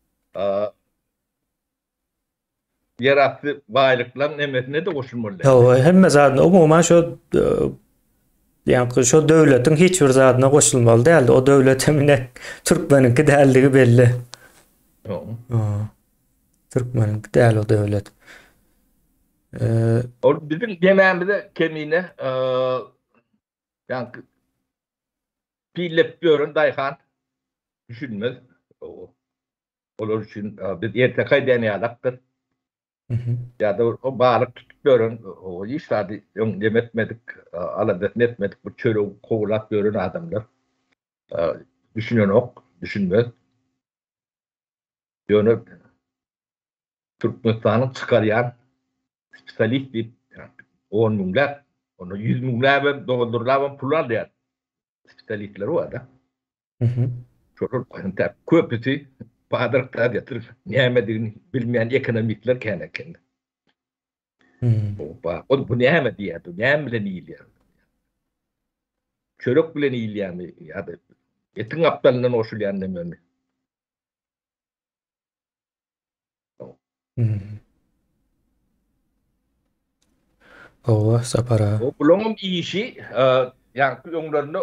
yaratı baylıkların emetine de koşulmalı. Ya hemme zaten umuman şu yankı şu döwletiň hiç bir zatyna koşulmaly däldi. O döwletemine Türkmeninki däldigi belli. Yok. Türkmeninki däl o döwlet. Eee O bizim yemeğimizde kemiğine yankı pillep görün dayhan düşünmez. Olur için biz ertekay denýärlikdir. Ya da o balyk tutup görün o iş hadi demetmedik, aladet etmedik bu çöre kovulap görün adamlar. Düşünen ok, düşünmez. Yani Türkmenistan'ı çıkaryan spesialist bir on miňler, onu yüz miňler ve doldurulaban pullar diýär. Spesialistler var da. Hı hı. Çok köpüsü padırkta getirir. Nämedigini bilmeýän ekonomikler kene kene. Opa, o bu näme diýär? Näme bilen ýylýar? Çörek bilen ýylýarmy? Ýa-da etin aptalyndan oşulýan näme? O sapara. O bulunum işi yani onlarını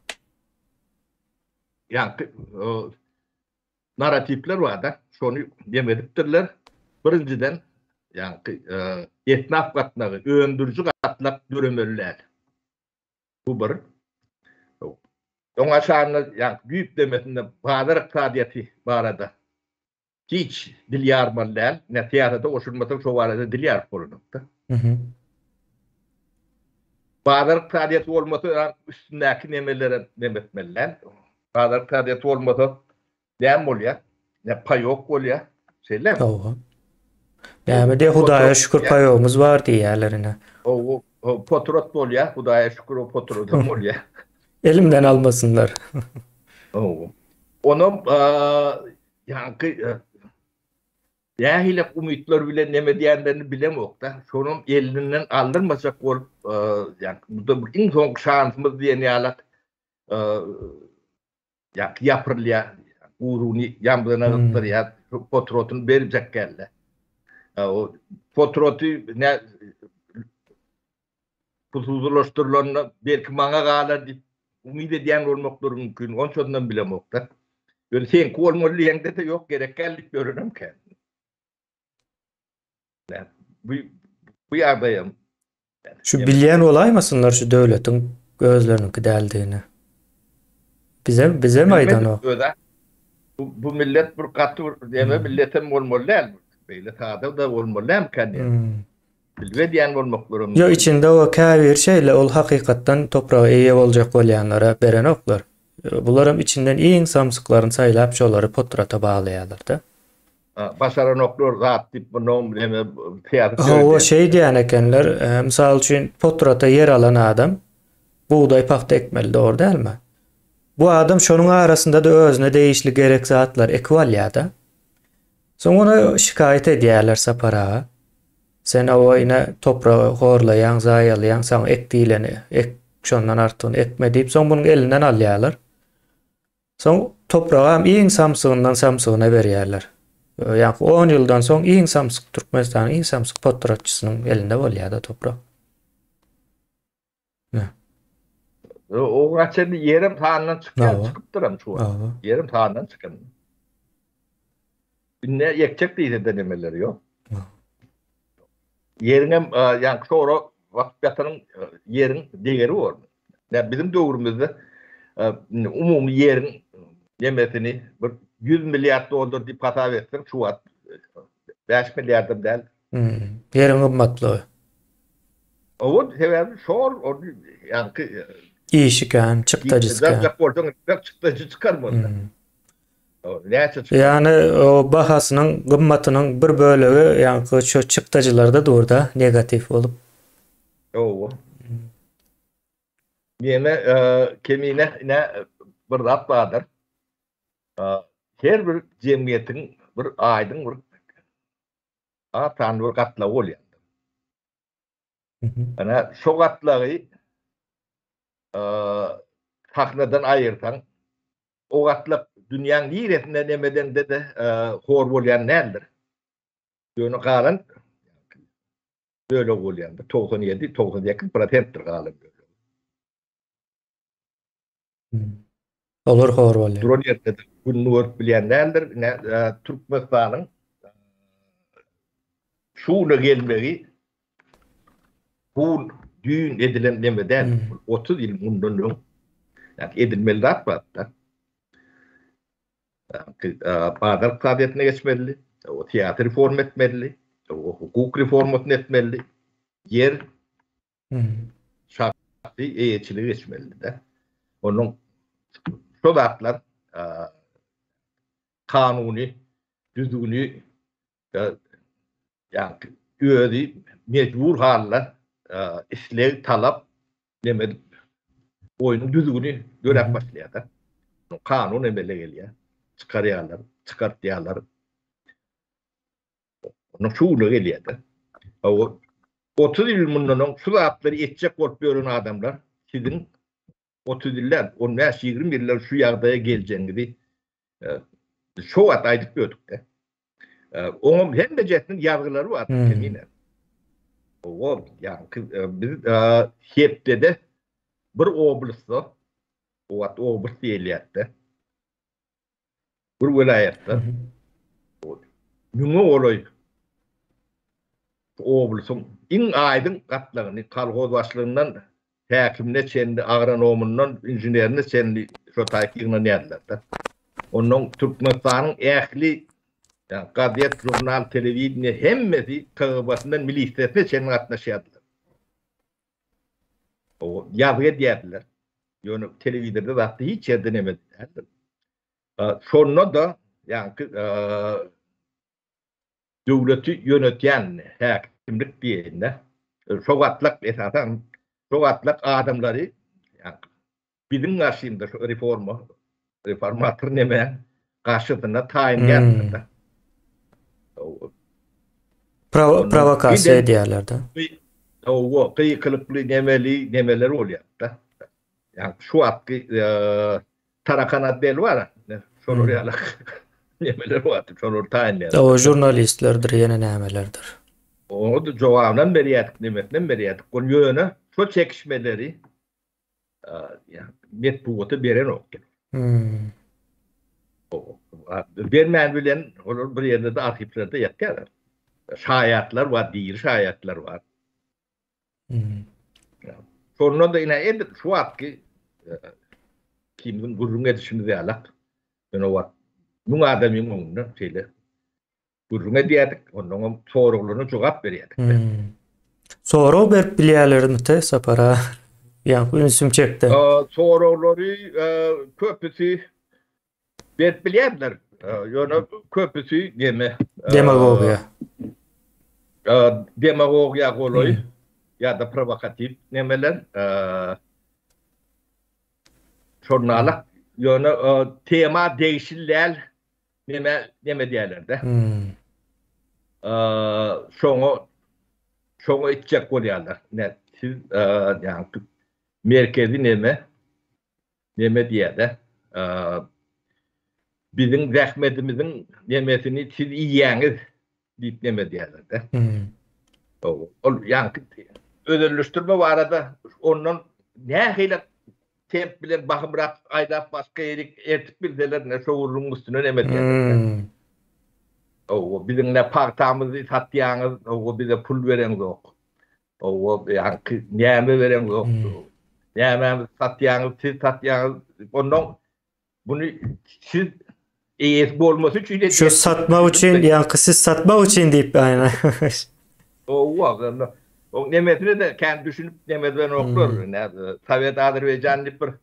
yani naratifler var da şonu demediktirler. Birinciden yani etnaf katnağı, öndürücü katlap dürümürler. Bu bir. Onun aşağında yani büyük demesinde bağdarak tabiatı barada. Hiç dil yarmalılar. Ne tiyatroda oşulmasın şu varada dil yar bulunukta. Hı hı. Bağdarak tabiatı olması üstündeki nemelere demetmeliler. Bağdarak tabiatı olması ne oluyor? Ne payok oluyor? Şeyler mi? O. Yani de Hudaýa şükür paýogumuz bar diýerlerine. O, o potrot oluyor. Hudaýa şükür o potrot oluyor. Elimden almasınlar. O. Onun yankı yahilek umutlar bile neme diýenlerini bilemok da. Şonun elinden aldırmasak olup yani bu da en son şansımız diýen ýalat yak yapırlya uruni yamdana ıttır ya Potrotun beripjek geldi. O potrotu ne pulsuzlaştırılanına belki maňa galar diýip umyt edýän bolmaklar mümkin. Onçondan bilemokda. Böyle sen kolmollyňda da ýok gerek geldik görünemken. Bu bu ýagdaýam. Şu bilýän olaýmasynlar şu döwletiň gözleriniňki däldiğini. Bize bize maýdan o. Bu, bu millet bir katı deme milletin bolmaly. Beýle taýda da bolmaly kan. Bilbediýän bolmaklary. Yo içinde o käbir şeýle ol hakykatdan toprağa eýe boljak bolýanlara beren oklar. Bularym içinden iň samsyklaryny saýlap şolary potrata baglaýarlar da. Başaran oklar zat diýip bunu deme teatr. O şeý diýen ekenler, mysal üçin potrata yer alan adam buğday paxta ekmeli, dogry dälmi? Bu adam şonun arasında da özüne değişli gerek zatlar ekvalýada. Soň ona şikayet edýärler sapara. Sen awaýna topragy horlaýan, zaýalýan, saň ekdiýleni, ek şondan artygyny ekme diýip soň bunyň elinden alýarlar. Soň topragam iň samsygyndan samsygyna berýärler. Ýa-ni on ýyldan soň iň samsyk Türkmenistanyň iň samsyk potratçysynyň elinde bolýarda toprak. O gaçany yerim taýandan çykýar, çykyp duram şu. Yerim taýandan çykan. Ne yekçek diýdi denemeleri ýok. Yerine yani sonra vakit yatırım yerin değeri var. Yani bizim dövrümüzde umumi yerin yemesini bir yüz milyar dolar diye hata versin şu an beş milyardan değil. Hmm. Yerin kımmatlı. O sebebi şor o yani İşiken çıktacısken. Rapordan çıktacı çıkar mı? Yani o bahasının kımmatının bir bölüğü yani şu çıktacılarda da orada negatif olup. O. Yine kemine ne bir zat vardır. Her bir cemiyetin bir aydın bir atan bir katla oluyor. Ana şu katları haknadan ayırtan o katla dünyanın niretinde demeden de de hor bolýan nädir? Ýöne galan böyle bolýan. doksan yedi doksan sekiz prosentdir galan. Olur hor bolýar. Duran ýerde günlük bilýän nädir? Türkmenistanyň şuňa gelmegi bu düň edilen demeden otuz ýyl mundan yani edilmeli zat bar. Bazar kıdetine geçmeli, o tiyatr reform etmeli, o hukuk reform etmeli, yer şartı eğitçiliği geçmeli de. Onun şu zatlar kanuni, düzgünü yani öğüdü mecbur haller islev talap demedim. Oyunun düzgünü görek başlıyor da. Kanun emele geliyor. Çıkarıyorlar, çıkartıyorlar. Onun şuğulu geliyor da. O otuz yıl bundan şu zatları etecek korkuyorun adamlar. Sizin otuz yıllar, on beş yirmi yıllar şu yağdaya geleceğin gibi şu ataydık gördük de. Onun hem de cetinin yargıları var. Emine. O yani biz hepte de bir oblusu o at oblus diýilýärdi. Bir welaýatda Nüme olay oblusun iň aýdyn gatlaryny kalgoz başlygyndan häkimine çendi agronomundan injenerine çendi şo taýkyna nädler. Onun Türkmenistanyň ähli yani gadet, jurnal, telewizyon hemmesi kagabasından milli istesine çendi gatnaşýardylar. O ýazgy edýärdiler. Ýöne telewiziorda zatda hiç ýerde nemediler. Şonda da yani döwleti ýönetýän häkimlik diýende şo gatlyk esasen şo gatlyk adamlary yani bizim garşymda şu reforma reformatör neme garşysyna taýinýarlar. Provokasiýa edýärler da. O kıykılıklı nemeli nemeler oluyor da. Yani şu atki tarakanat del var. Şunu oraya nemeler vardı. Şonur tayin O jurnalistlerdir, yine nämelerdir. O da jogabyndan beri ýatyk, demekden beri ýatyk. Ol ýöne şu çekişmeleri ya metbuaty beren okdur. Hmm. Bermän bilen olar bir ýerde de arhivlerde ýatýarlar. Şaýatlar var, diýir şaýatlar var. Hmm. Sonra da ine ed şu atki kimden gurrun edişini de alak. Ben o wat. Nuň adamyň oňunda şeýle. Gurrun edýärdik, onuň soraglaryna jogap berýärdik. Hmm. Sonra berip bilýärlermi te Sapara? Ýa-ni ünsüm çekdi. Soraglary köpüsi berip bilýärler. Ýöne köpüsi geme. Demagogiýa. Demagogiýa goloý. Ya da provokatif nemeler şornala ýöne tema değişilläl neme neme diýerler-de. Hmm. Şoňa şoňa itjek bolýarlar. Ne siz ýa merkezi neme neme diýär-de. Biziň rahmetimiziň nemesini siz iýýäňiz diýip neme diýerler-de. Hmm. O ýa özelleştirme var arada ondan ne hile temp bilen bakımrak aydap başka yerik ertip bildeler ne şoğurluğun üstüne ne mediyatlar. Hmm. O bizim ne partamızı satýaňyz, o bize pul veren yok. O yani näme veren yok. Näme satýaňyz, siz satýaňyz ondan bunu siz eýes bolmasy üçin şu satma üçin, ýa-ni siz satma üçin diýip aýna. O wa o nemesini de kendi düşünüp nemeden oklar. Hmm. Ne Sovet Azerbaycanlı bir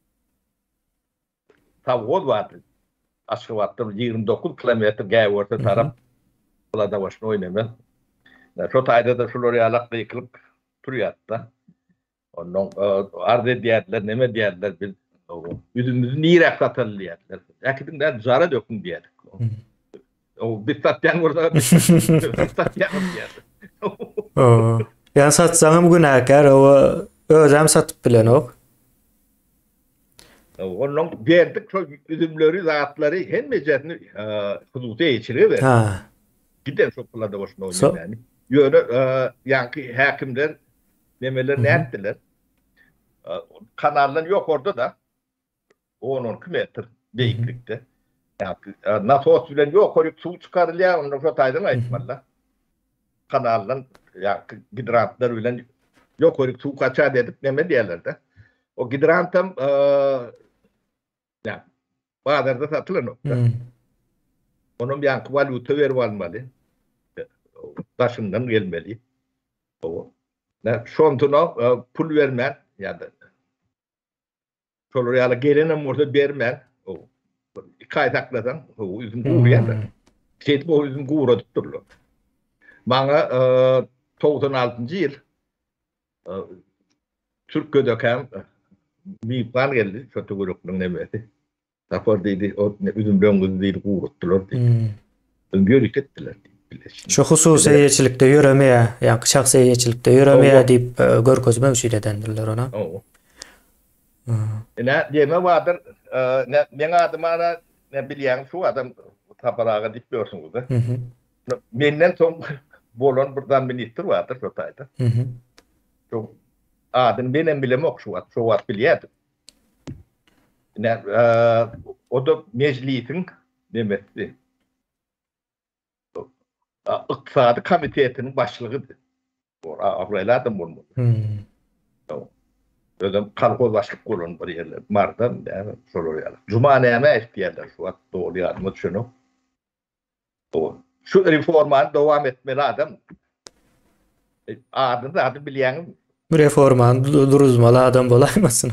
tavgoz vardı. Aşgabat'tan yirmi dokuz kilometre gaýwarda tarap bulada başına oynamel. Ne şu taýda da şolary ýalak ýykylyp turýardy. Ondan ardy diýerler, neme diýerler bil. Üzümüzü niýerek satylýarlar. Äkidinde zara dökün diýerdik. O bir satýan orada bir satýan diýerdi. O. Yani satsaňym günäkär, o özüm satyp bilen ok. Onun berdik şu üzümleri, zatlary hemme jetni huduty geçirir. Ha. Giden şu pullarda başına oynayın yani. Ýöne ýa-ni häkimler nemeler näetdiler. Kanallar yok orada da on iki metr beýiklikde. Ýa-ni nasos bilen yok oryp suw çykarylýar, onu şu taýdan aýtmalar. Kanallar ya gidrantlar bilen yok oryp suw kaçar edip neme diýerler-de. O gidrantam ya bazarda satylan nokta. Onun ýa-ni valuta berip almaly. Daşyndan gelmeli. O. Ne şontuno pul bermän ýa-da şolary ýaly gelenem orada bermän. O kaýtakladan o üzüm gurýar. Şeýle o üzüm guradyp durlar. Maňa doksan altıncı ýyl Türk gödökem bir plan geldi şoto guruknyň nemesi. Tapar diýdi o üzüm böňüz diýip gurutdylar diýdi. Öňgörük etdiler diýip. Şu hususy ýeçilikde ýöremeýär, ýa-ni şahsy ýeçilikde ýöremeýär diýip görkezme üçin edendirler ona. O. Ne diýme wadyr, ne meň adyma ne bilýän şu adam taparaga diýip ýörsiňiz da. Menden soň bolan birden minister wadyr şu taýda. Şu adyn benem bilemok şu wat, şu wat bilýärdi. Ne o da meclisin demekdi. Iqtisadi komitetinin başlygydy. O awrayladım bunu. Özüm kalkoz başlyk bolan bir ýerler. Mardan da şolary ýaly. Juma näme etdiýerler şu wat dogry ýadyma düşenok. O şu reformany dowam etmeli adam. Adyny ady bilýän. Reformany duruzmaly adam bolaýmasyn.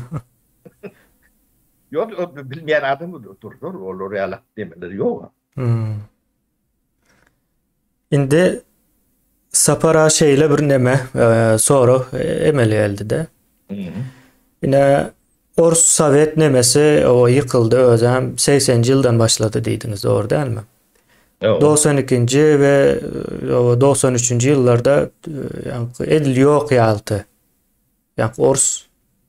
Ýok, bilmeýän adam durdur, olar ýaly demeler ýok. Indi Sapara şeýle bir neme sonra emel geldi-de. Ine Ors Sovet nemesi o yıkıldı, özüm seksenji ýyldan başladı diýdiňiz, doğru dälmi? doksan ikinji ve doksan üçinji ýyllarda edil ýok ýalty. Yani Ors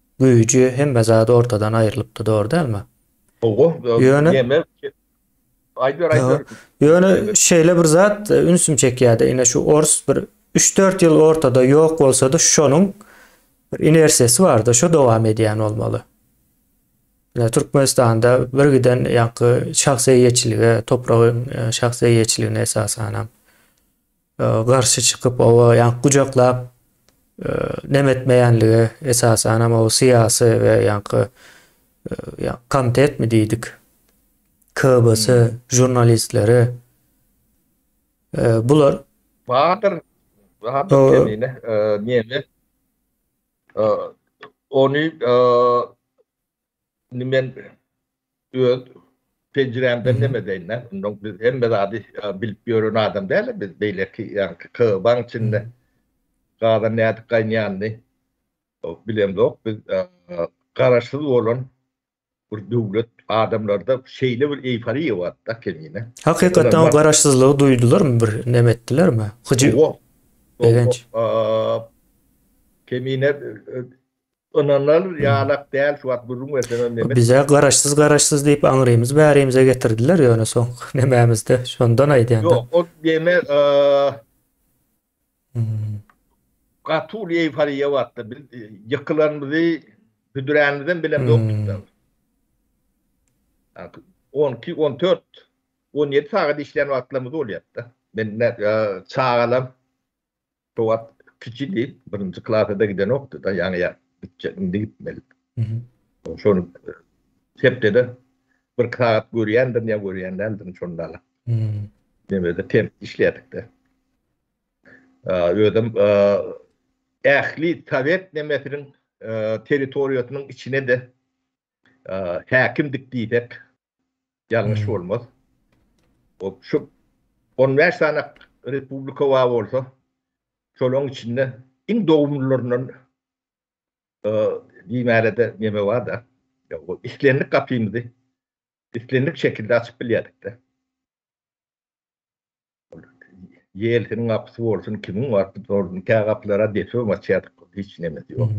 güýji hem zady ortadan aýrylypdy, doğru dälmi? O, ýöne Aydör Ya, aydör. yani şeyle bir zat e, ünsüm çekýärdi. Ine şu ors bir üç dört ýyl ortada ýok bolsa-da şonuň bir inersiyesi bardy. Şo dowam edýän bolmaly. Ine Türkmenistanda bir giden ýaky şahsy ýeçiligi, topragyň e, şahsy ýeçiligine esasanam e, garşy çykyp owa ýaky gujaklap e, nemetmeýänligi esasanam o syýasy we ýaky e, ýa komitet mi diýdik? K B S jurnalistleri e, bular Bahadır, bahadır o kemine, e, niyemi, e, onu, e, nimen, öz, penceremden demedeyinler. Ondan biz hem de adi bilip görün adam değil, biz böyle ki, yani kıvan içinde, kağıdan ne adı kaynayanlı, bilem de yok, biz kararsız olan, bir devlet adamlarda şeyle bir eyfariye var da kemine. hakikaten o garaşsızlığı duydular mı, bir nemettiler mi? Hıcı O, ilginç. Kemine onanlar yalak değil şu at burun versen nemet. Bize garaşsız garaşsız deyip anırıyımız bärimize getirdiler ya onu son nememizde. Şondan aydı yani. Yok o deme Hmm. katul eyfariye vattı. Yıkılarımızı büdürenimizden bilem de okuduk. on iki on dört on yedi saat işleyen vaktlarımız oluyor da. Ben ne çağalam Tuvat küçük değil. Birinci klasada giden oktu da. Yani ya bütçeinde gitmeli. Şonu hep dedi bir saat görüyendir ya görüyenlerdir şunlarla. Demede tem işledik de. Ödüm ehli Sovet nemetinin teritoriyasının içine de hakimdik diyecek. Yanlış olmaz. O şu on beş tane Republika var olsa şolun içinde in doğumlularının dimerede neme var da o işlenlik kapıyımızı işlenlik şekilde açıp biliyorduk da. Yeltinin kapısı olsun, kimin var, orada kağ kapılara defo açıyorduk. Hiç nemesi yok.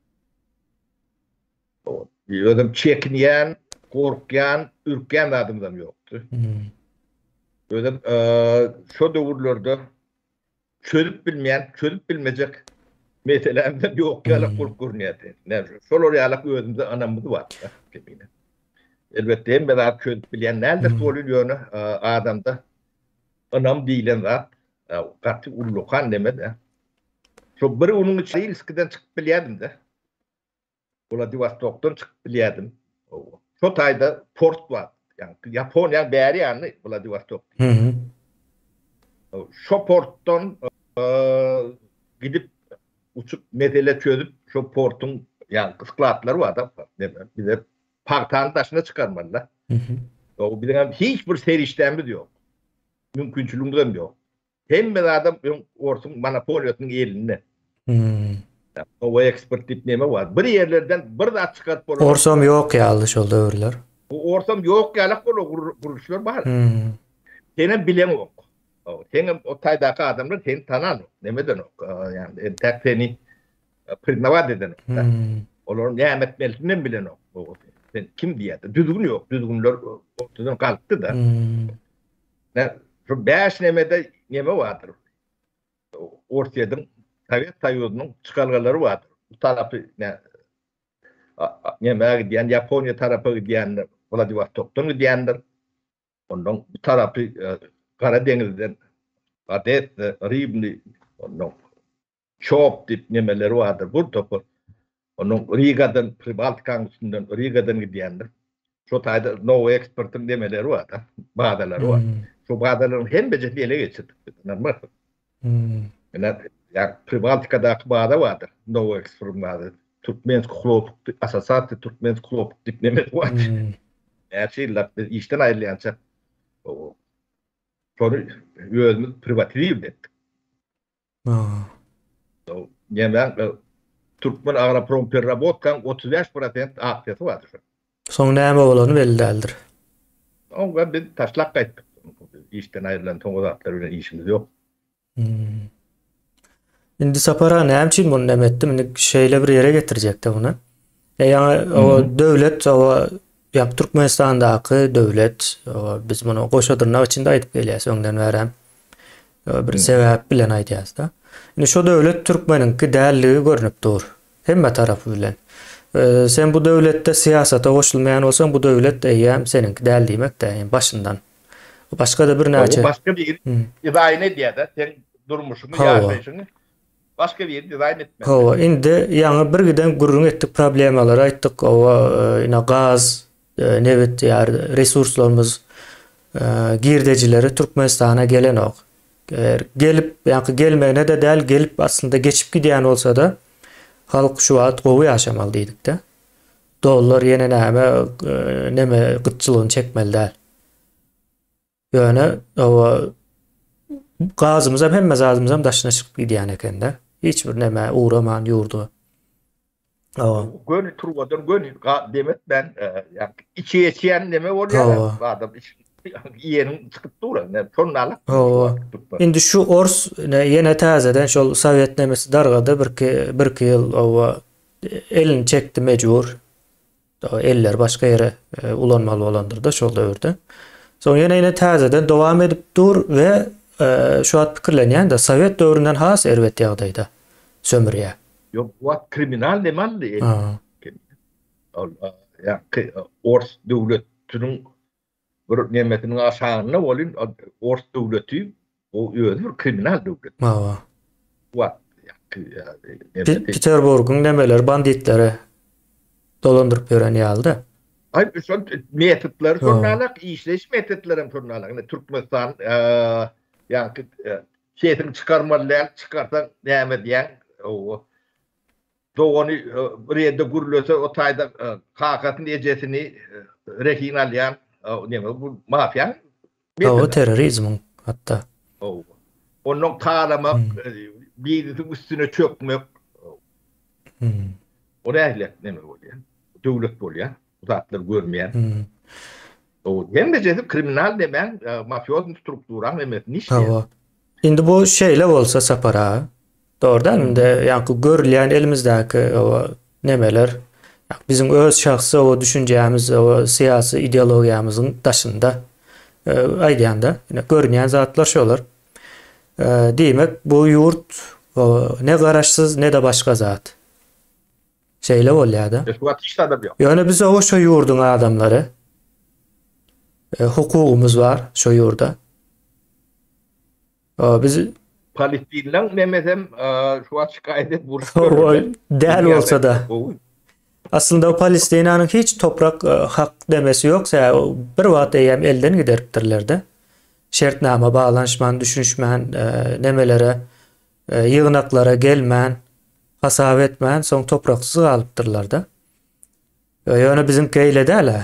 Bir adam çekiniyen, korkuyan, ürken adımdan yoktu. Ödüm şu dövrlerde çözüp bilmeyen, çözüp bilmeyecek meselemde yok yalak korkur niyeti. Sol orayalak özümüzde anamız var. Elbette hem de daha çözüp bilen nerede söylüyor adamda anam değilen var. Katı ullukan demedi. Şu biri onun için ilişkiden çıkıp biliyordum da. Vladivostok'tan çıkıp biliyordum. Şu tayda port var. Yani Japonya'nın beri yanı Vladivostok. Şu porttan gidip uçup mesele çözüp şu portun yani kısklatları var da bir de parktanın taşına çıkarmadılar. O bir de hiçbir seyir işlemi yok. Mümkünçülüğümüzden yok. Hem bir adam orsun monopoliyasının elinde. Yani, o expert tip neme var. Bir yerlerden bir daha çıkartıp olur. Orsam yok ya alış oldu öğreler. O orsam yok ya olur kuruluşlar var. Senin bilen yok. Senin o taydaki adamlar seni tanan yok. Nemeden yok. Yani tek seni pırnava deden yok. Onların nimet melisinden bilen yok. Sen kim diyedi? Düzgün yok. Düzgünler ortadan kalktı da. Ne, şu beş nemede neme vardır. Ortadan Sovet Soyuzu'nun çıkargaları vardır. Bu tarafı ne nemeye gidiyen Japonya tarafı gidiyenler Vladivostok'tan gidiyenler. Ondan bu tarafı Karadeniz'den Adet, Rivni, ondan Çop tip nemeleri vardır. Bu topu onun Riga'dan, Pribaltikan üstünden Riga'dan gidiyenler. Şu tayda no expert'ın demeleri vardır. Bağdaları var. Şu bağdaların hem beceri ele geçirdik. Yani yani Pribaltika'daki bağda vardır. No expert'ın vardır. Türkmensk Klopuk, Asasatı Türkmensk Klopuk tip nemeleri vardır. Her şeyler işten ayrılayanca sonra özümüz privatiliği ettik. Yani ben Türkmen Agraprom Perrabotkan otuz beş prosent aktivitesi vardır. Son näme bolanı belli däldir. Onga biz taşlak kayttık. İşten ayrılan toňguzatlar bilen işimiz yok. Indi sapara näme bunu nemetdim? Indi şeýle bir ýere getirjekdi bunu. Yani o döwlet o ýa Türkmenistandaky döwlet, biz bunu Goşadyrnak içinde aýdyp gelýäs öňden bäri. Bir sebäp bilen aýdýas da. Indi şo döwlet türkmeninki dälligi görünüp dur. Hemme tarapy bilen. Ee, sen bu döwletde siyasata goşulmayan bolsaň, bu döwlet eýäm seninki däl diýmek başyndan. Başga da bir näçe. O başka bir dizayn edýär, sen durmuşyny ýaşaýyşyny başka bir dizayn etmek. Hawa, indi ýa-ni bir giden gurrun etdik problemler aýtdyk. Owa ina gaz, newit ýa resurslarymyz girdejileri Türkmenistana gelen ok. Gelip ýa-ni gelmegine de däl, gelip aslında geçip gidýän bolsa da halk şu wagt gowy ýaşamaly diýdik de. Dollar ýene näme neme gytçylygyny çekmeli däl. Ýöne owa gazymyz hem hemme gazymyz hem daşyna çykyp gidýän eken de. Hiç bir neme uğraman ýurdu. Owa. Gönü turwadan gönü demek ben ýa içi içen neme bolýar. Adam ýerin çykyp duran, şonnalyk. Indi şu ors ýene täzeden şol Sowet nemesi dargady bir bir ýyl owa elini çekdi mejbur. Eller başga ýere ulanmaly bolandyr da şol döwürde. Soň ýene ýene täzeden dowam edip dur we şu at pikirlenýän de Sowet döwründen has erwet ýagdaýda sömürýär. Ýok, bu kriminal nemandy? Ýa ors döwletiniň bir nemetiniň aşagyna bolyn ors döwleti o özü bir kriminal döwlet. Hawa. Wat Peterburgyň nemeler banditleri dolandyryp berýän ýalda. Ay, şu metotlar şonnalyk, işleş metotlarym şonnalyk. Türkmenistan ýa-ni şeýtini çykarmalylar, çykarsaň näme diýen o dogany bir ýerde gürlese o taýda hakatyň ejesini rehin alýan neme bu mafya. O terörizm hatta. O. Onu kalamak, birisi üstüne çökmek. O nähile neme bolýar? Döwlet bolýar. Zatlar görmeýän. O hem de jedip kriminal demen mafyoz strukturan emet niş. Indi bu şeýle bolsa sapara. Doğrudan da ýa-ni görülýän elimizdäki o nemeler bizim öz şahsy o düşünjämiz, o syýasy ideologiýamyzyň daşynda aýdýanda görünýän zatlar şolar. Diýmek bu ýurt ne garaşsyz ne de başga zat. Şeýle bolýar-da. Ýöne biz o şo ýurduň adamlary hukugumuz var şo ýurda. Biz Palestinliň memesem şu wagt şikaýet edip däl bolsa da. Aslında o Palestinanyň hiç toprak hak demesi ýoksa bir wagt eýem elden gideripdirler de. Şertnama bağlanşman, düşünşmän nemelere, ýygnaklara gelmän, hasap etmän, soň topraksyz galypdyrlar da. Ýöne bizim keýle däl.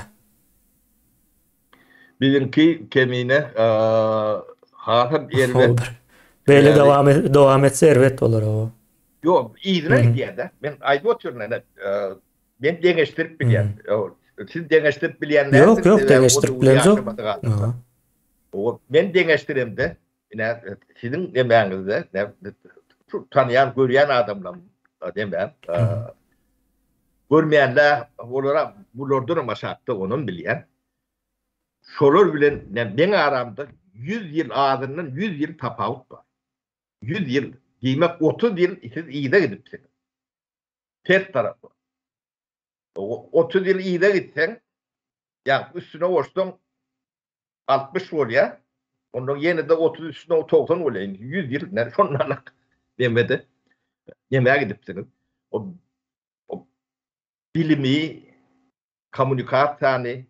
Bizimki kemine hasap elbet. Böyle devam et, devam etse erwet bolar o. Yo, iyine diýär-de. Men aýdyp oturnana, men deňeşdirip bilýän. Siz deňeşdirip bilýänler. Yok, yok, deňeşdirip bilýän. O men deňeşdiremde, ine sizin demäňizde, şu tanıyan, görýän adamlar demem. Görmeýänler, olara bulardan maşakda onun bilýän. Şolar bilen men aramda yüz ýyl adyndan yüz ýyl tapawut bar. yüz ýyl, diýmek otuz ýyl siz ýyda gidipsiz. Ters tarapy. otuz ýyl ýyda gitseň, ýa üstüne goşsaň altmış bolýar. Ondan ýene de otuz üstüne doksan bolýar. yüz ýyl näme şonnalyk demede. Näme gidipsiz. O, o bilimi, kommunikasiýany,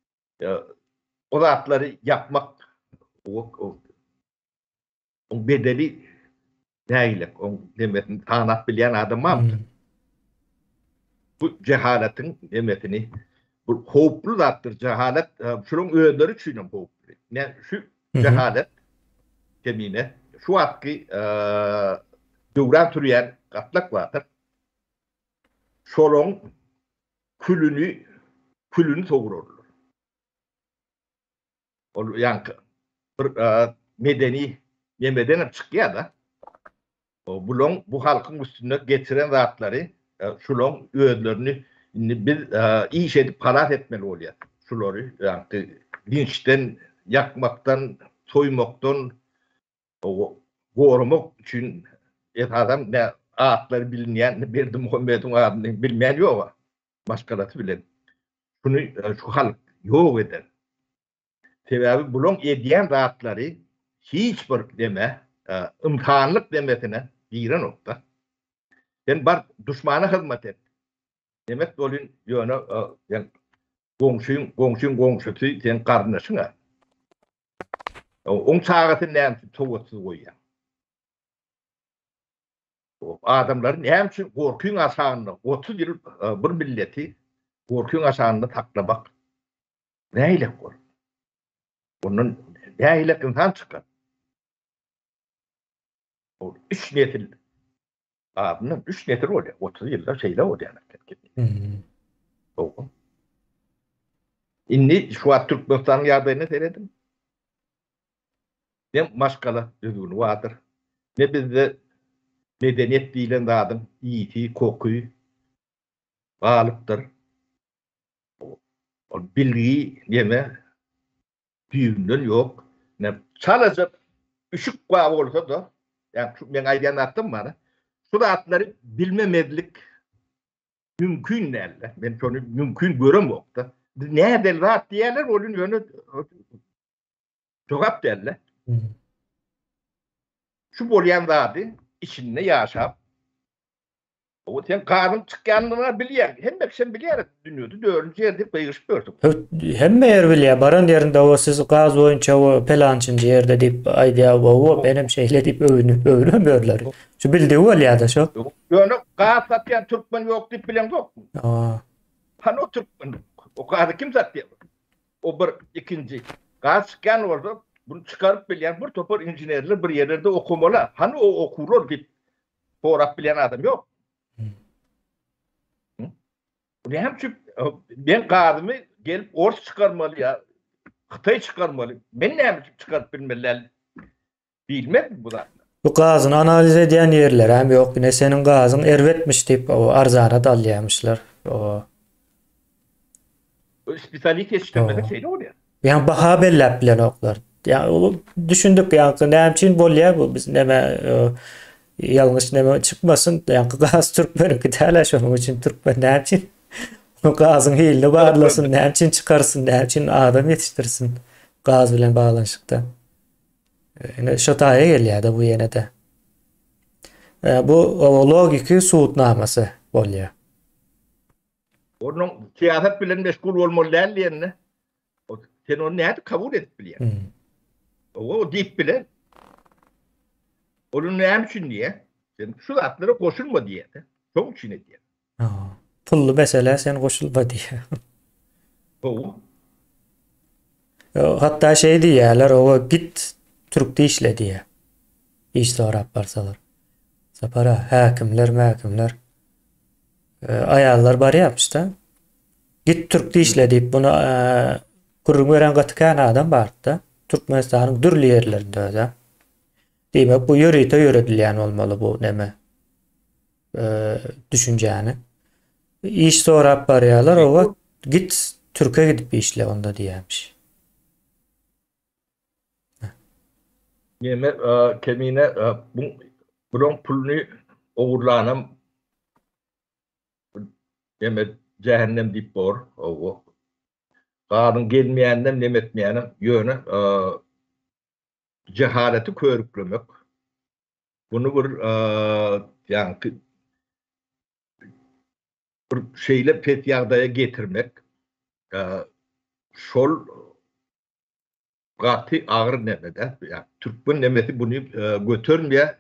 o zatlary yapmak o o o bedeli näýle o demetini tanap bilýän adamam. Bu cehaletin demetini bu hoplu zatdır cehalet şunun öýleri üçin hoplu. Ne şu cehalet kemine şu wagtky döwran türýän gatlak bardyr. Şolong külünü külünü togururlar. O ýa bir medeni ýemeden çykýar da. O bulon bu halkyň üstüne geçiren zatlary şolong öýlerini biz iş edip parat etmeli bolýar. şuları yani linçten, yakmaktan, soymaktan o korumak için et adam ne atları bilinmeyen Berdi Muhammed'in adını bilmeyen yok. Başkaları bilen. Şunu şu halk yok eder. Sebebi bulun ediyen rahatları hiçbir deme, imtihanlık demesine bir nokta. Ben bar düşmana hizmet et. Demek olun yönü yani komşun komşun komşusu sen kardeşin ha. On sağatın ne çoğutsuz koyuyor. O adamların hem için korkuyun aşağında otuz yıl bir milleti korkuyun aşağında taklamak neyle kor? Onun neyle insan çıkar? O üç nesil adının üç nesil oluyor. otuz yılda şeyle oluyor. Hmm. O. İnni şu an Türkmenistan'ın yardımını seyredim. Ne maşkala düzgünü vardır. Ne bizde medeniyet dilen adım iyisi, kokuyu bağlıktır. O, o bilgiyi yeme düğünden yok. Ne sadece ışık bağ olsa da yani ben aydan attım bana. Şu da atları bilmemezlik mümkün derler. Ben onu mümkün göremiyorum da. Nerede rahat diyorlar onun yönü cevap derler. Hmm. Şu bolyan vardı içinde yaşap. O sen karnın çıkanını biliyor. Hem de sen biliyor dünyada dördüncü yerde bayışıp gördük. Hem yer bilye baran yerinde o siz gaz oyunca o pelancıncı yerde deyip aydiya o benim şeyle deyip övünü övünmüyorlar. Şu bildiği o ya da şu. Yani gaz satayan Türkmen yok deyip bilen yok mu? Aa. Hani o Türkmen o gazı kim satıyor? O bir ikinci. Gaz çıkan orada bunu çıkarıp bilen bir topar injinerler bir yerlerde okumalı. Hani o okurur deyip fotoğraf bilen adam yok. Ne hem çünkü ben gazımı gelip orta çıkarmalı ya. Kıtayı çıkarmalı. Ben ne hem çıkarıp bilmeliler bilmez mi bu da? Bu gazını analiz eden yerler hem yok ne senin gazın ervetmiş deyip o arzana dalyamışlar. O. O spesiyalite yetiştirmeden şeyle oluyor. Yani baha bellep bilen oklar. Yani o düşündük yani ne için bolya bu biz neme yanlış neme çıkmasın yani gaz Türkmen kitalaş onun için Türkmen ne için o gazın hilini bağlasın ne için çıkarsın ne için adam yetiştirsin gaz bilen bağlanışıkta. Yani şataya geliyor da bu yine de. E, bu o logiki suutnaması bolya. Onun siyaset bilen meşgul olmalı yerine sen onu ne kabul edip biliyor. Hmm. O deyip bile onun ne için diye sen şu atlara koşulma diye de çok için diye. Aa, pullu mesela sen koşulma diye. O Hatta şey diyorlar o git Türk'te işle diye. İş sonra yaparsalar. Sapara hakimler mahkemler e, ayarlar bari yapmış da git Türk'te işle deyip bunu e, kurun veren katıkan adam vardı da Türkmenistan'ın dürlü yerlerinde de. Demek bu yörüte yöredilen olmalı bu neme e, düşünceni. İş sonra yaparlar o git Türkiye gidip işle onda diyemiş. yeme kemine bu bunun pulunu uğurlanam yeme cehennem deyip bor o kadın gelmeyenler nemetmeyenim yönü cehaleti körüklemek. Bunu bir yani bir şeyle petyardaya getirmek şol gati ağır nemede yani Türkmen nemesi bunu götürmeye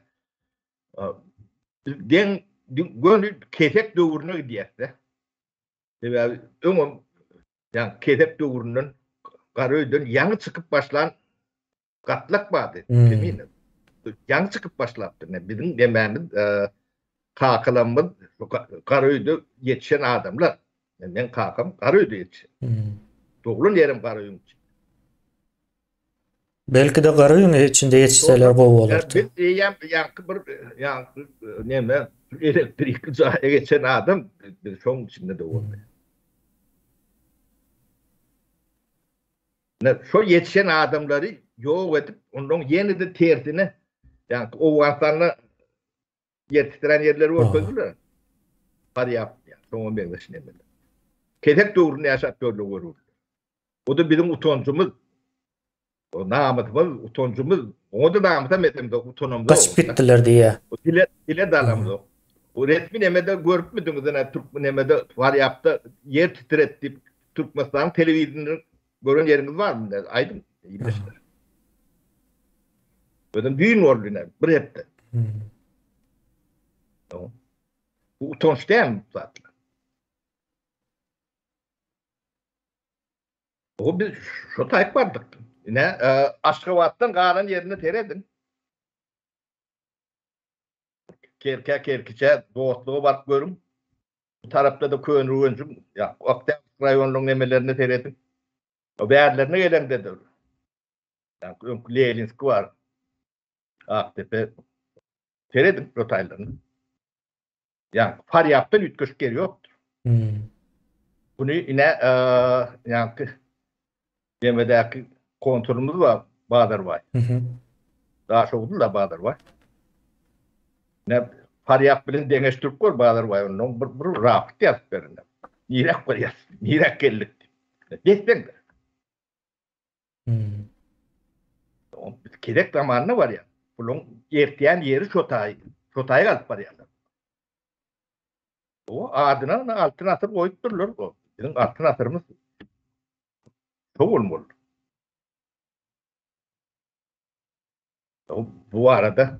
den gönül kesek dövrüne gidiyse yani umum yani kesek dövrünün karıyden yanı çıkıp başlan katlak vardı kemiğine yanı çıkıp başlattı ne bizim dememiz kakalamız karıydı yetişen adamlar yani ben kakam karıydı yetişen doğulun yerim karıyım Belki de karıyın içinde yetişseler kov olurdu. Ben yani yani ne mi elektrik zahaya geçen adam şunun içinde de oldu. Ne şu yetişen adamları yok edip onun yeni de tersine yani o vatanla yetiştiren yerleri var koydular. Hadi yap yani. Son ben de şimdi. Kedek doğrunu yaşat böyle olur. O da bizim utoncumuz. O namatımız, utoncumuz. O da namatam etemde utonumda. Kaçıp gittiler diye. O dile, dile dalamda. O resmi nemede görüp müdünüz? Türk nemede var yaptı. Yer titretti. Türkmenistan televizyonunu görün yeriniz var mı? Aydın. İyi bilirler. Böyle düğün oldu ne? Bir hepte. Bu utonç değil mi zaten? O biz şu tayk vardık. Yine e, Aşkavat'tan Kağan'ın yerine teredin. Kerke kerkiçe doğutluğu var görüm. Bu tarafta da köyün rüvencüm. Ya, Akdeniz rayonunun emelerine teredin. O değerlerine gelen dedi. Yani Lelinski var. Aktepe. Teredin rotaylarını. Yani Faryap'tan ütküş geri yoktur. Hmm. Bunu yine e, yani yemedeki kontrolümüz var. Bahadır var. Hı hı. Daha çok da Bahadır var. Ne Faryap bilen Deneş Türk var Bahadır var. Onun bir, bir raport yazıp verin. Nirak var yaz. Nirak geldik. Geçten de. Hmm. Kedek zamanına var ya. Bunun erteyen yeri Çotay. Çotay'a kalıp var yani. O adına altın atır koyup durulur. O. Bizim altın atırımız çok olmalı. O, bu arada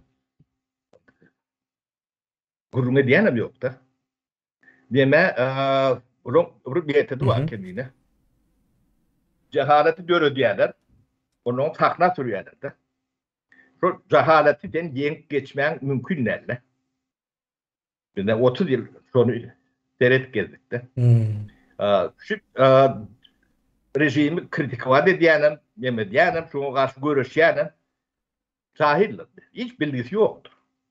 gurme diyenim yok da. Deme bunun bir bileti var kendine. Cehaleti görü diyorlar. Onun takna sürüyorlar da. Şu cehaleti den yenip geçmeyen mümkün nerede? Biz de otuz yıl sonu seyret gezdik de. Hmm. Şu rejimi kritik vaat diyenim, yeme diyenim, şuna karşı görüşeyenim. Sahildir. Hiç bilgisi yoktur.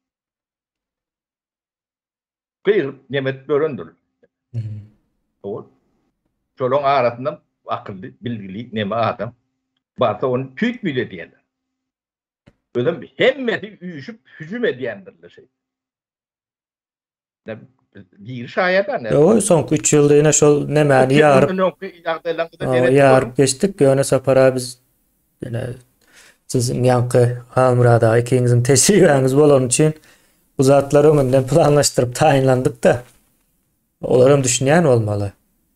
Kıyır yemet göründür. Hmm. O çolun arasında akıllı, bilgili, neme adam. Varsa onu tüyt müyle diyenler. Öyle bir hemmeti uyuşup hücum ediyendirler şey. Ne bir şayet ne? O son üç yılda yine şol ne mani yarıp yarıp geçtik. Yöne sapara biz yine sizin yankı Halmurada ikinizin teşrifiniz bolon için bu zatları önden planlaştırıp tayinlandık da olarım düşünen olmalı.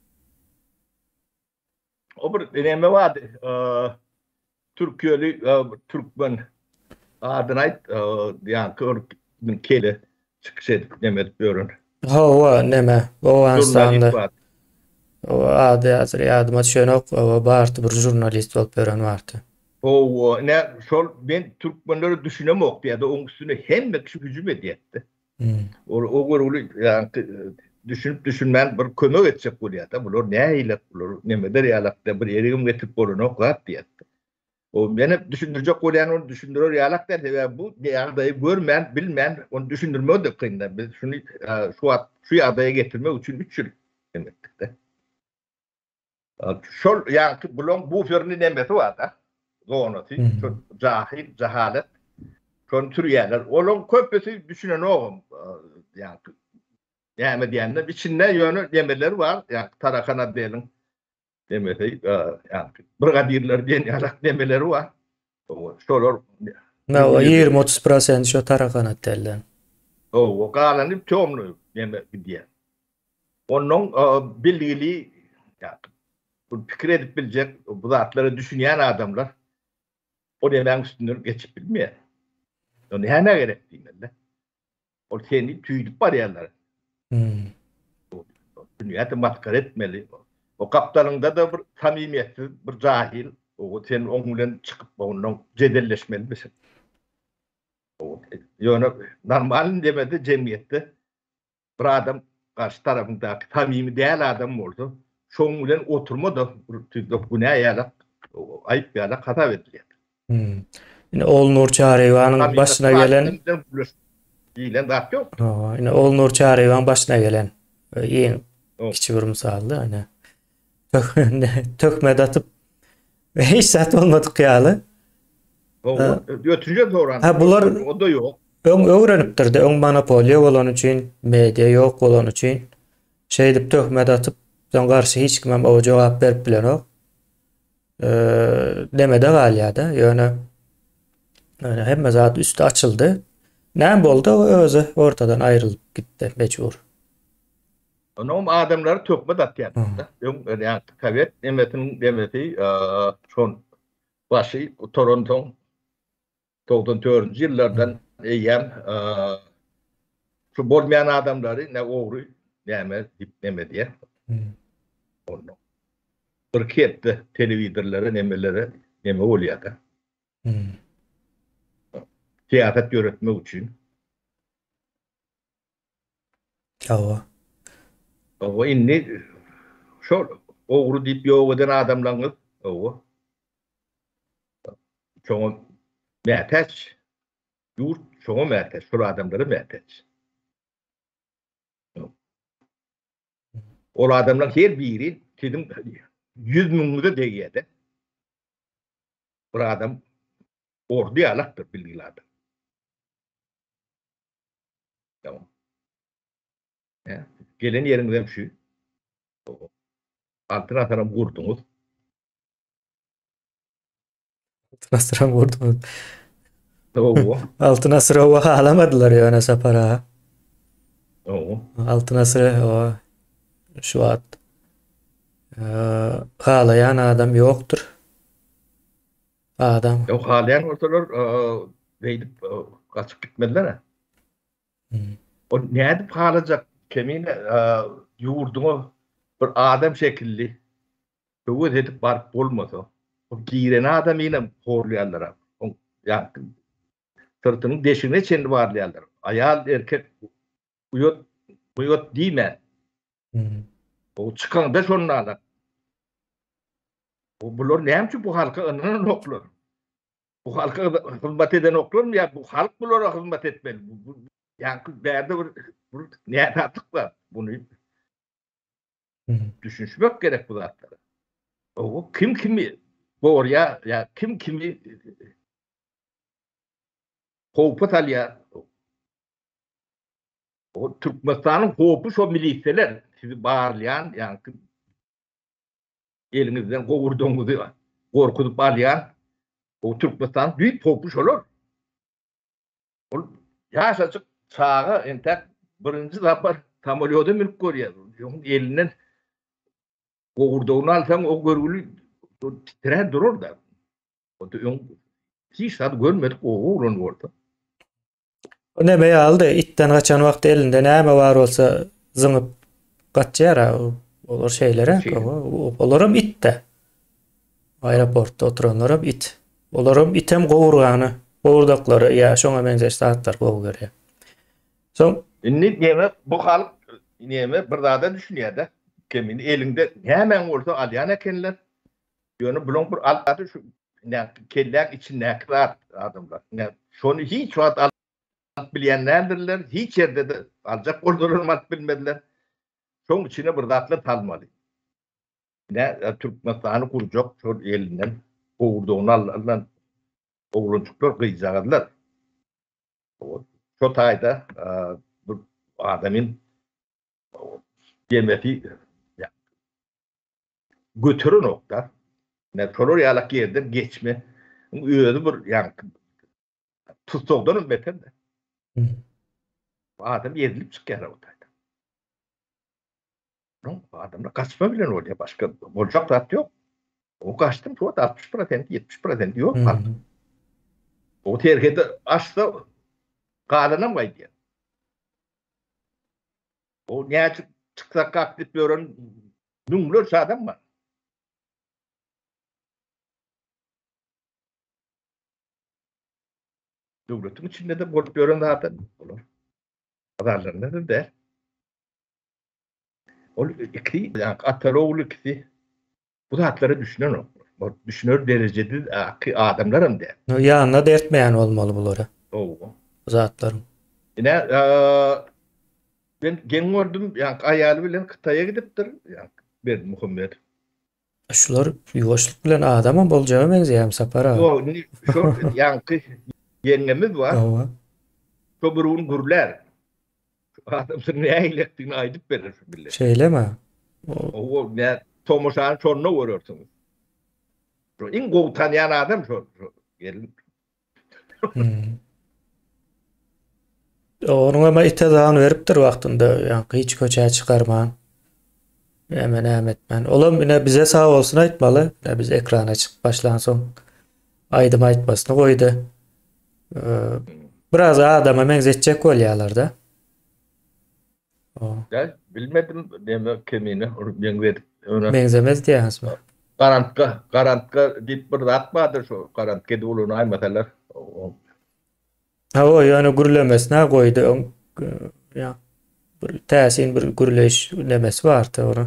O bir deneme vardı. Türkiye'li Türkmen adına ait yankı kele çıkış edip demet görün. Ha o neme o anstanda o adı hazır yadıma şönok o bartı bir jurnalist olup veren vardı. O ne şol ben Türkmenleri düşünemok diye de onun üstüne hem de kişi hücum ediyetti. Hmm. O o yani düşünüp düşünmen bir kömek edecek bu diye de bunlar ne iyilik bunlar ne medar yalakta bir yerim getirip bunu oklat diye. O beni düşündürecek olan onu düşündürüyor yalakta ve bu adayı görmeyen bilmeyen onu düşündürmüyor da kıyında biz şunu şu şu adaya getirmek için üç yıl demektik de. Şol yani bunun bu förünün nemesi var da. Zonası, cahil, cehalet, kontür yerler. Onun köpesi düşünen oğlum. Yani, yani diyenler içinde yönü demeleri var. Yani Tarakan'a diyelim. Demeleri, yani brigadirler diyen yarak demeleri var. Şolar. Ne o yirmi otuz prosent şu Tarakan'a derler. O, o kalanı çoğumlu demek diye. Onun bilgili, yani, fikir edip bilecek, bu zatları düşünen adamlar o demen üstünü geçip bilmiyor. O ne ne gerektiğinde. O seni tüydüp var yerler. Hmm. Dünyada maskara etmeli. O kaptanında da bir samimiyetsiz, bir cahil. O senin onunla çıkıp onunla cedelleşmeli misin? Yani normal demedi cemiyette bir adam karşı tarafındaki samimi değil adam oldu. Şoğunla oturma da bu ne ayağla ayıp bir ayağla hata verdiler. Hmm. Yine Oğul Nur Çağrıvan'ın başına gelen İyilen daha yok. Aa, yine Oğul Nur Çağrıvan başına gelen iyi kiçi bir misaldı hani tökmede atıp Ve hiç zat olmadık ýaly. O Ha, götünce doğran. ha, bular O da yok. öň öwrenipdir de öň monopoliýa bolan üçin, media ýok bolan üçin şey dip töhmet atyp, soň garşy hiç kimem o jogap berip bilenok. Eee demede galýa-da, ýöne ýöne hemme zat üstü açyldy. Näme boldy? O özü ortadan aýrylyp gitdi mecbur. Onun adamları tökme atýar. Hı. Öň ýa kavet emetin demeti şon başı Toronto doksan dördünji ýyllardan eýem şu bolmayan adamları ne ogry näme dip näme diýe. Hı. Onu bir ketdi telewizorlary nemeleri näme bolýar. Hı. Tiýafet ýöretmek üçin. Hawa. O inni şol ogry dip ýok eden adamlaryň o çoğun mätäç ýurt çoğun mätäç şol adamlary mätäç. Ol adamlar her biri dedim yüz miňi de degýärdi. Bir adam ordu ýalakdyr bilgili adam. Tamam. Ya, gelen ýeriňizem şu. Altyna tarap gurduňuz. Nasıram vurdum. O. Altına sıra o alamadılar ýöne sapara. O. Altına sıra o şu at. Halayan adam yoktur. Adam. Ýok halayan ortalar beýdip gaçyp gitmediler ha. O nädip halajak kemine ýurduňa bir adam şekilli töwet edip barıp bolmasa o giren adam ýene horlaýarlar. O ýa sırtynyň deşigine çenli barlaýarlar. Aýal erkek uyot uyot diýme. O çykanda şonnalar. O bular näme bu halka ananan oklar. Bu halka hyzmat eden oklar mı ya bu halk bulara hyzmat etmeli. Yani bärde bir näme atlyk bar. Bunu düşünmek gerek bu zatlara. O kim kimi borya ya kim kimi howpat alýar. O Türkmenistan'ın hopu şo milisiler sizi bağırlayan yani elinizden kovurduğunuzu korkutup alýan o Türkmenistan büyük hopuş olur. O yaşaçık çağa entek birinci zapar tamolyoda mülk görýär. Ýok elinden kovurduğunu alsan o görgülü titrer durur da. O hiç saat görmedik o uğrun orada. O näme aldy? Itten kaçan wagt elinde näme bar bolsa zyňyp gaçýar olar şeýlere. Olaram itde. Aeroportda oturanlaram it. Olaram item gowurgany, gowurdaklary ýa şoňa benzer saatlar gowy görýär. Soň Inni näme bu halk näme bir zada düşünýär-de. Kimin elinde näme bolsa alýan ekenler. Ýöne bulan bir alty şu kellek içinde näklar adamlar. Ne şonu hiç wagt alyp bilýänlerdirler. Hiç ýerde de aljak boldular bilmediler. Şoň içine bir zatlar talmaly. Ne Türkmenistany kurjak şol elinden gowurduğunu alan oğlunçuklar gyýjagadylar. O şo taýda bir adamyn demeti götürün nokta. Ne toror ýalak ýerden geçme. Öýde bir ýa tutugdan beter de. Adam ýerilip çykýar o taýda. No, adamlar kaçma bilen oraya başka bolacak zat yok. O kaçtım şu altmış prosent yetmiş prosent yok. O terhede açsa kalanamaydı yani. O niye çıksak aktif bir oran numlur adam var. Devletin içinde de bol bir oran zaten olur. Pazarlarında da der. O iki, yani Ataroğlu ikisi bu zatları düşünen o. O düşünür derecede adamlarım der. ýanyna dertmeýän bolmaly bulara. O. Zatlaryň. Yine ben gen gördüm yani aýaly bilen Kytaýa gidipdir. Yani Berdi Muhammed. Şular ýoşluk bilen adama boljagy benzeýär sapara. Yo, ni şol ýanky yengemiz var. Owa. Şo burun gürler. Adam sen näýilikdigini aýdyp berer bile. Şeýlemi? O O ne tomoşan şonuna görürsüňiz. Şo iň gowy tanýan adam şo. Gelin. hmm. Onuň ama itizan beripdir wagtynda, ýa-ni hiç köçä çykarman. Hemen ämetmen. Olam ine bize sağ olsun aýtmaly. Ine biz ekrana çykyp başlansoň aýdym aýtmasyny goýdy. Ee, Biraz adama meňzetjek bolýarlar-da. O, Ya bilmedim deme kemini ben verip ona meňzemez diýäňizmi? garantka garantka diýip bir zat bardyr şo garantka doluny aýmasalar. Ha o ýani gürlemesine goýdy. Oň ýa bir täsin bir gürleş nemesi bardy ora.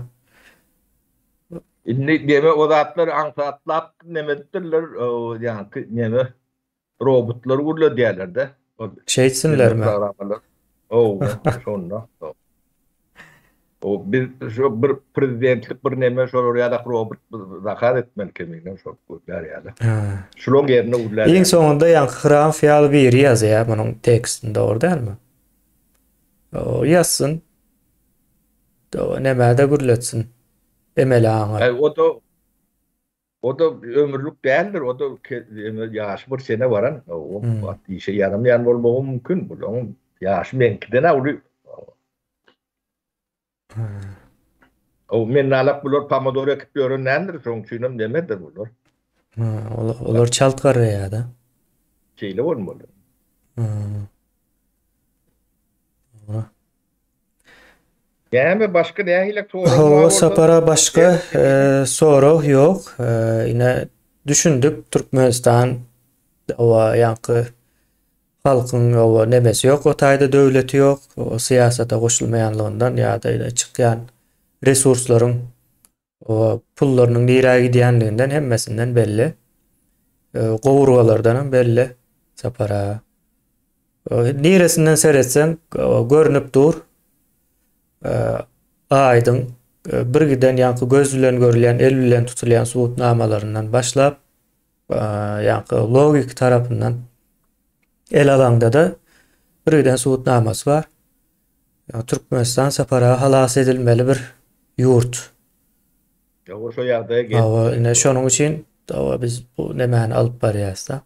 Inni deme o zatlar aňsatlap nemeddirler ýa-ni neme robotlar gürle diýerler-de. Şeýtsinlermi? O şonda. O bir şo bir prezidentlik bir neme şol ýa-da robot zakar etmeli kemine şol gürler ýa-da. Ha. Şolong ýerine gürler. Iň soňunda ýa Hram fial bir ýazýar munyň tekstinde ordanmy? O ýazsyn. O nämäde gürletsin? Emel aňa. Ay, o da o da ömürlük değildir. O da yaş bir sene varan. O Hmm. işe yaramayan bolmagy mümkün. Bunun yaş menkide ne oluyor? O men alap bular pomodor ekip görünendir. Soň çynym demedir bular. Ha, olar, olar çaltkar ýa-da. Şeýle bolmaly. Hmm. Ýa-ni başga nähilek O sorum sapara başka e, soru yok. E, yine düşündük Türkmenistan o yankı halkın o nemesi yok. O taýda döwleti yok. O siyasata goşulmayanlığından ya da ile çıkan resursların o pullarının nirä gidýänliginden hemmesinden belli. E, gowurgalardan belli sapara. O, niresinden seretsen o, görünüp dur. E, Aýdyň bir giden ýanky göz bilen görülen, el bilen tutulýan suwutnamalaryndan başlap ýanky logik tarapyndan el alanda da bir giden suwutnamasy bar. Türkmenistan sapara halas edilmeli bir ýurt. Ya o şo ýagdaýa geldi. Awa ine şonuň üçin awa biz bu nemäni alyp barýarys da.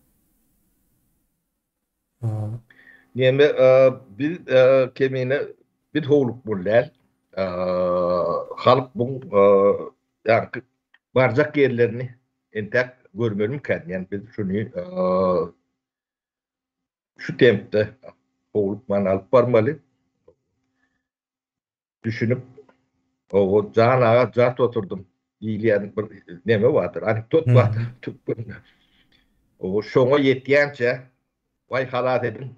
Neme biz kemine bir howluk bolýar. Halk bu ýa barjak yerlerini entek görmelim kan. Yani biz şunu şu tempde howluk man alyp barmaly. Düşünüp o janaga jat oturdum. Ýylýan bir neme bardyr, anekdot bardyr. O şoňa ýetýänçe vay halat edin.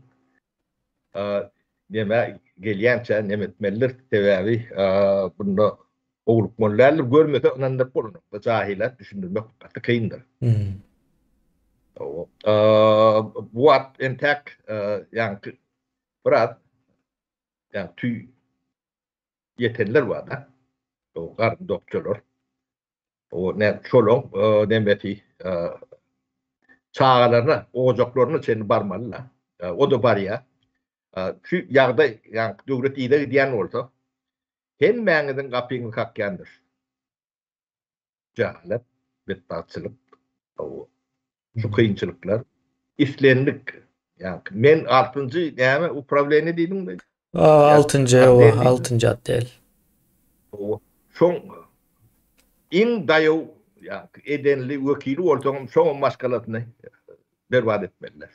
Neme gelýänçe nemetmeler sebäbi bunda owluk mollarly görmese onanda bolunur. Jahilat düşündirmek gaty kyndyr. Hmm. O bu wat entek ýanky biraz ýa tüy yetenler var da. O gar doktorlar. O ne şolong nemeti çağalarına, ocaklaryna çeni barmalylar. O da bar ya. Şu ýagda ýa döwlet ýa-da diýen bolsa, hem mäňiziň gapyny kakýandyr. Jahalat, betbatçylyk, o şu kynçylyklar, islendik. Ýa men altıncı näme upravlenie diýdim. altıncı o altıncı addel. O şoň iň daýaw ýa edenli wekili bolsaň şoň maskalatyny berbat etmeliler.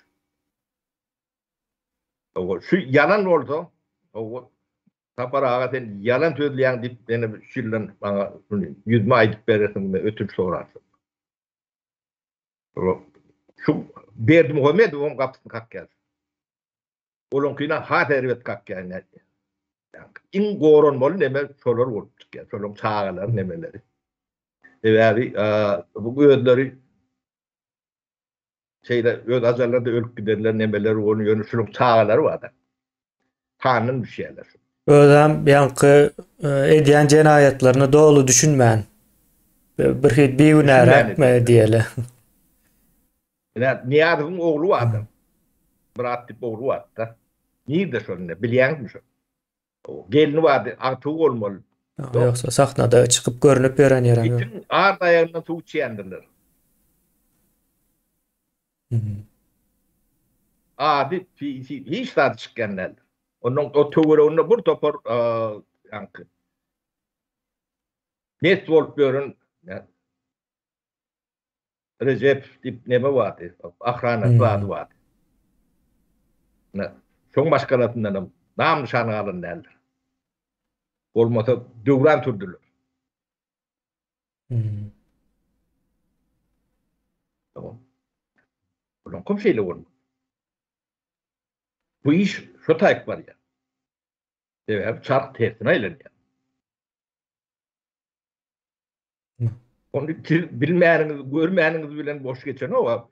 O şu yalan bolsa, o tapara agaten yalan söýleýän diýip ene şillen baňa yüzme aýdyp berersiň ötüp sorarsyn. O şu Berdi Muhammedow gapyny kakýar. Olonkyna haterbet kakýar. İň goran bol neme şolar bolup çykýar. Şolong çağalar nemeleri. Ebäbi bu gözleri şeyde öz ajarlarda ölüp giderler nemeler onu ýöne şolong çağalar barda. Tanrının bir şeyler. Ödem yankı edýän jenayatlaryny dolu düşünmän. Bir hit bir Düşünmän günärak eder. diýeli. Ene Niýazyň ogly bardy. Bir atdyp ogly bardy. Niýde şonda bilýäňmi şo? O gelini bardy, aty bolmaly. Ýok. Ýoksa sahnada çykyp görünüp beren ýerem ýok. Itin ar daýagyna suw içýändirler. Adi hiç zat çıkanlar. Onun o töwereginde bir topar yankı. Net bolup görün. Recep dip neme vardı? Ahranat vardı vardı. Şoň başkalarından nam nişany alındy. Bolmasa döwran türdüler. Tamam. Ulan kom şeýle bolmaly. Bu iş şu taýyk bar ya. Evet, çark tersine aýlanýar. Onu bilmeýäniňiz, görmeýäniňiz bilen boş geçen o.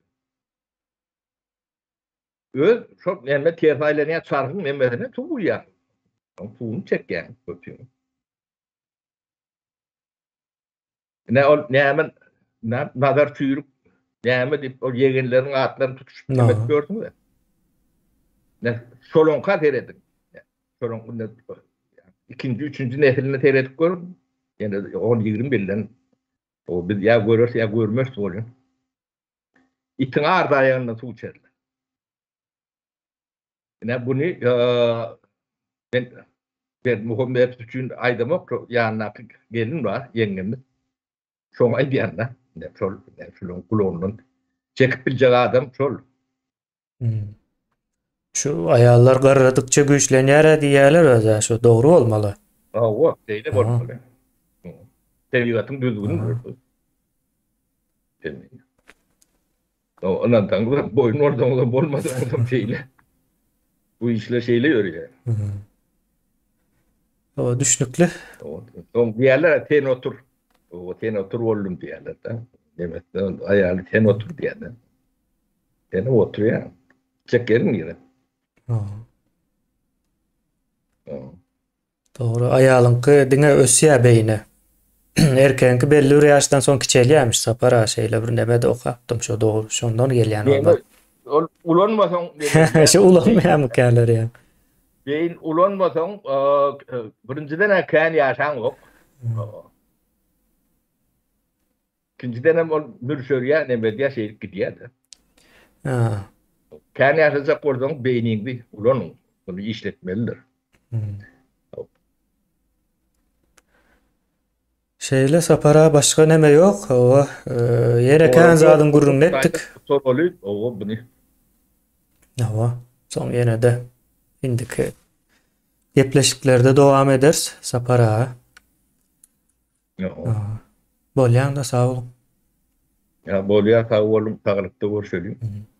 Öz şo näme ters aýlanýar çarkyň nemesine tuýýar. Tuğunu çekýän köpüň. Ne ol näme nazar tüýürüp näme dip o ýegenleriň atlaryny tutuşup demek gördüňiz. Ne solonka teredik. Solonka ikinci, üçüncü nesline teredik görün. Yani on ýygrimi bilen o biz ya görürs ya görmez bolýar. Itin ar daýagyna suw içerler. Ne bunu ben ben Muhammed üçün aýdamak ýanyna gelin bar, ýengemiz. Şoň aýdýanda, ne şol, ne şolun kulondan çekip biljek adam şol. Şu aýallar garradykça güýçlenýär diýerler özä, şu dogry bolmaly. Awa, teýle bolmaly. Tebigatyň düzgünü. O onan taňda boyun ordan bolmady adam teýle. Bu işler şeyle ýörýär. O düşnükli. O diýerler ten otur. O ten otur boldum diýerler da. Demek aýaly ten otur diýerler. Ten oturýar. Çekerin ýere. Dogry, aýalyňky diňe ösýär beýine. Erkenki belli bir ýaşdan soň kiçelýärmiş sapara şeýle bir nebede okapdym şo dogry. Şondan gelýän onda. Ol ulanmasaň Şo ulanmaýarmy käler ýa. Beýin ulanmasaň birinciden kän ýaşaň ok. İkinciden hem ol mürşörýär nebede ýaşaýyp gidýär. Ha. Kän ýaşasak bolsaň beýniňdi ulanyň. Bunu işletmelidir. Şeýle sapara başga neme ýok. O ýene kän zadyň gurrun etdik. Soraly, o bunu. Awa, soň ýene de indiki gepleşiklerde dowam ederiz sapara. Ýa. Bolýan da sag bolun. Ya bolýar sag bolun, taglykda görüşelim.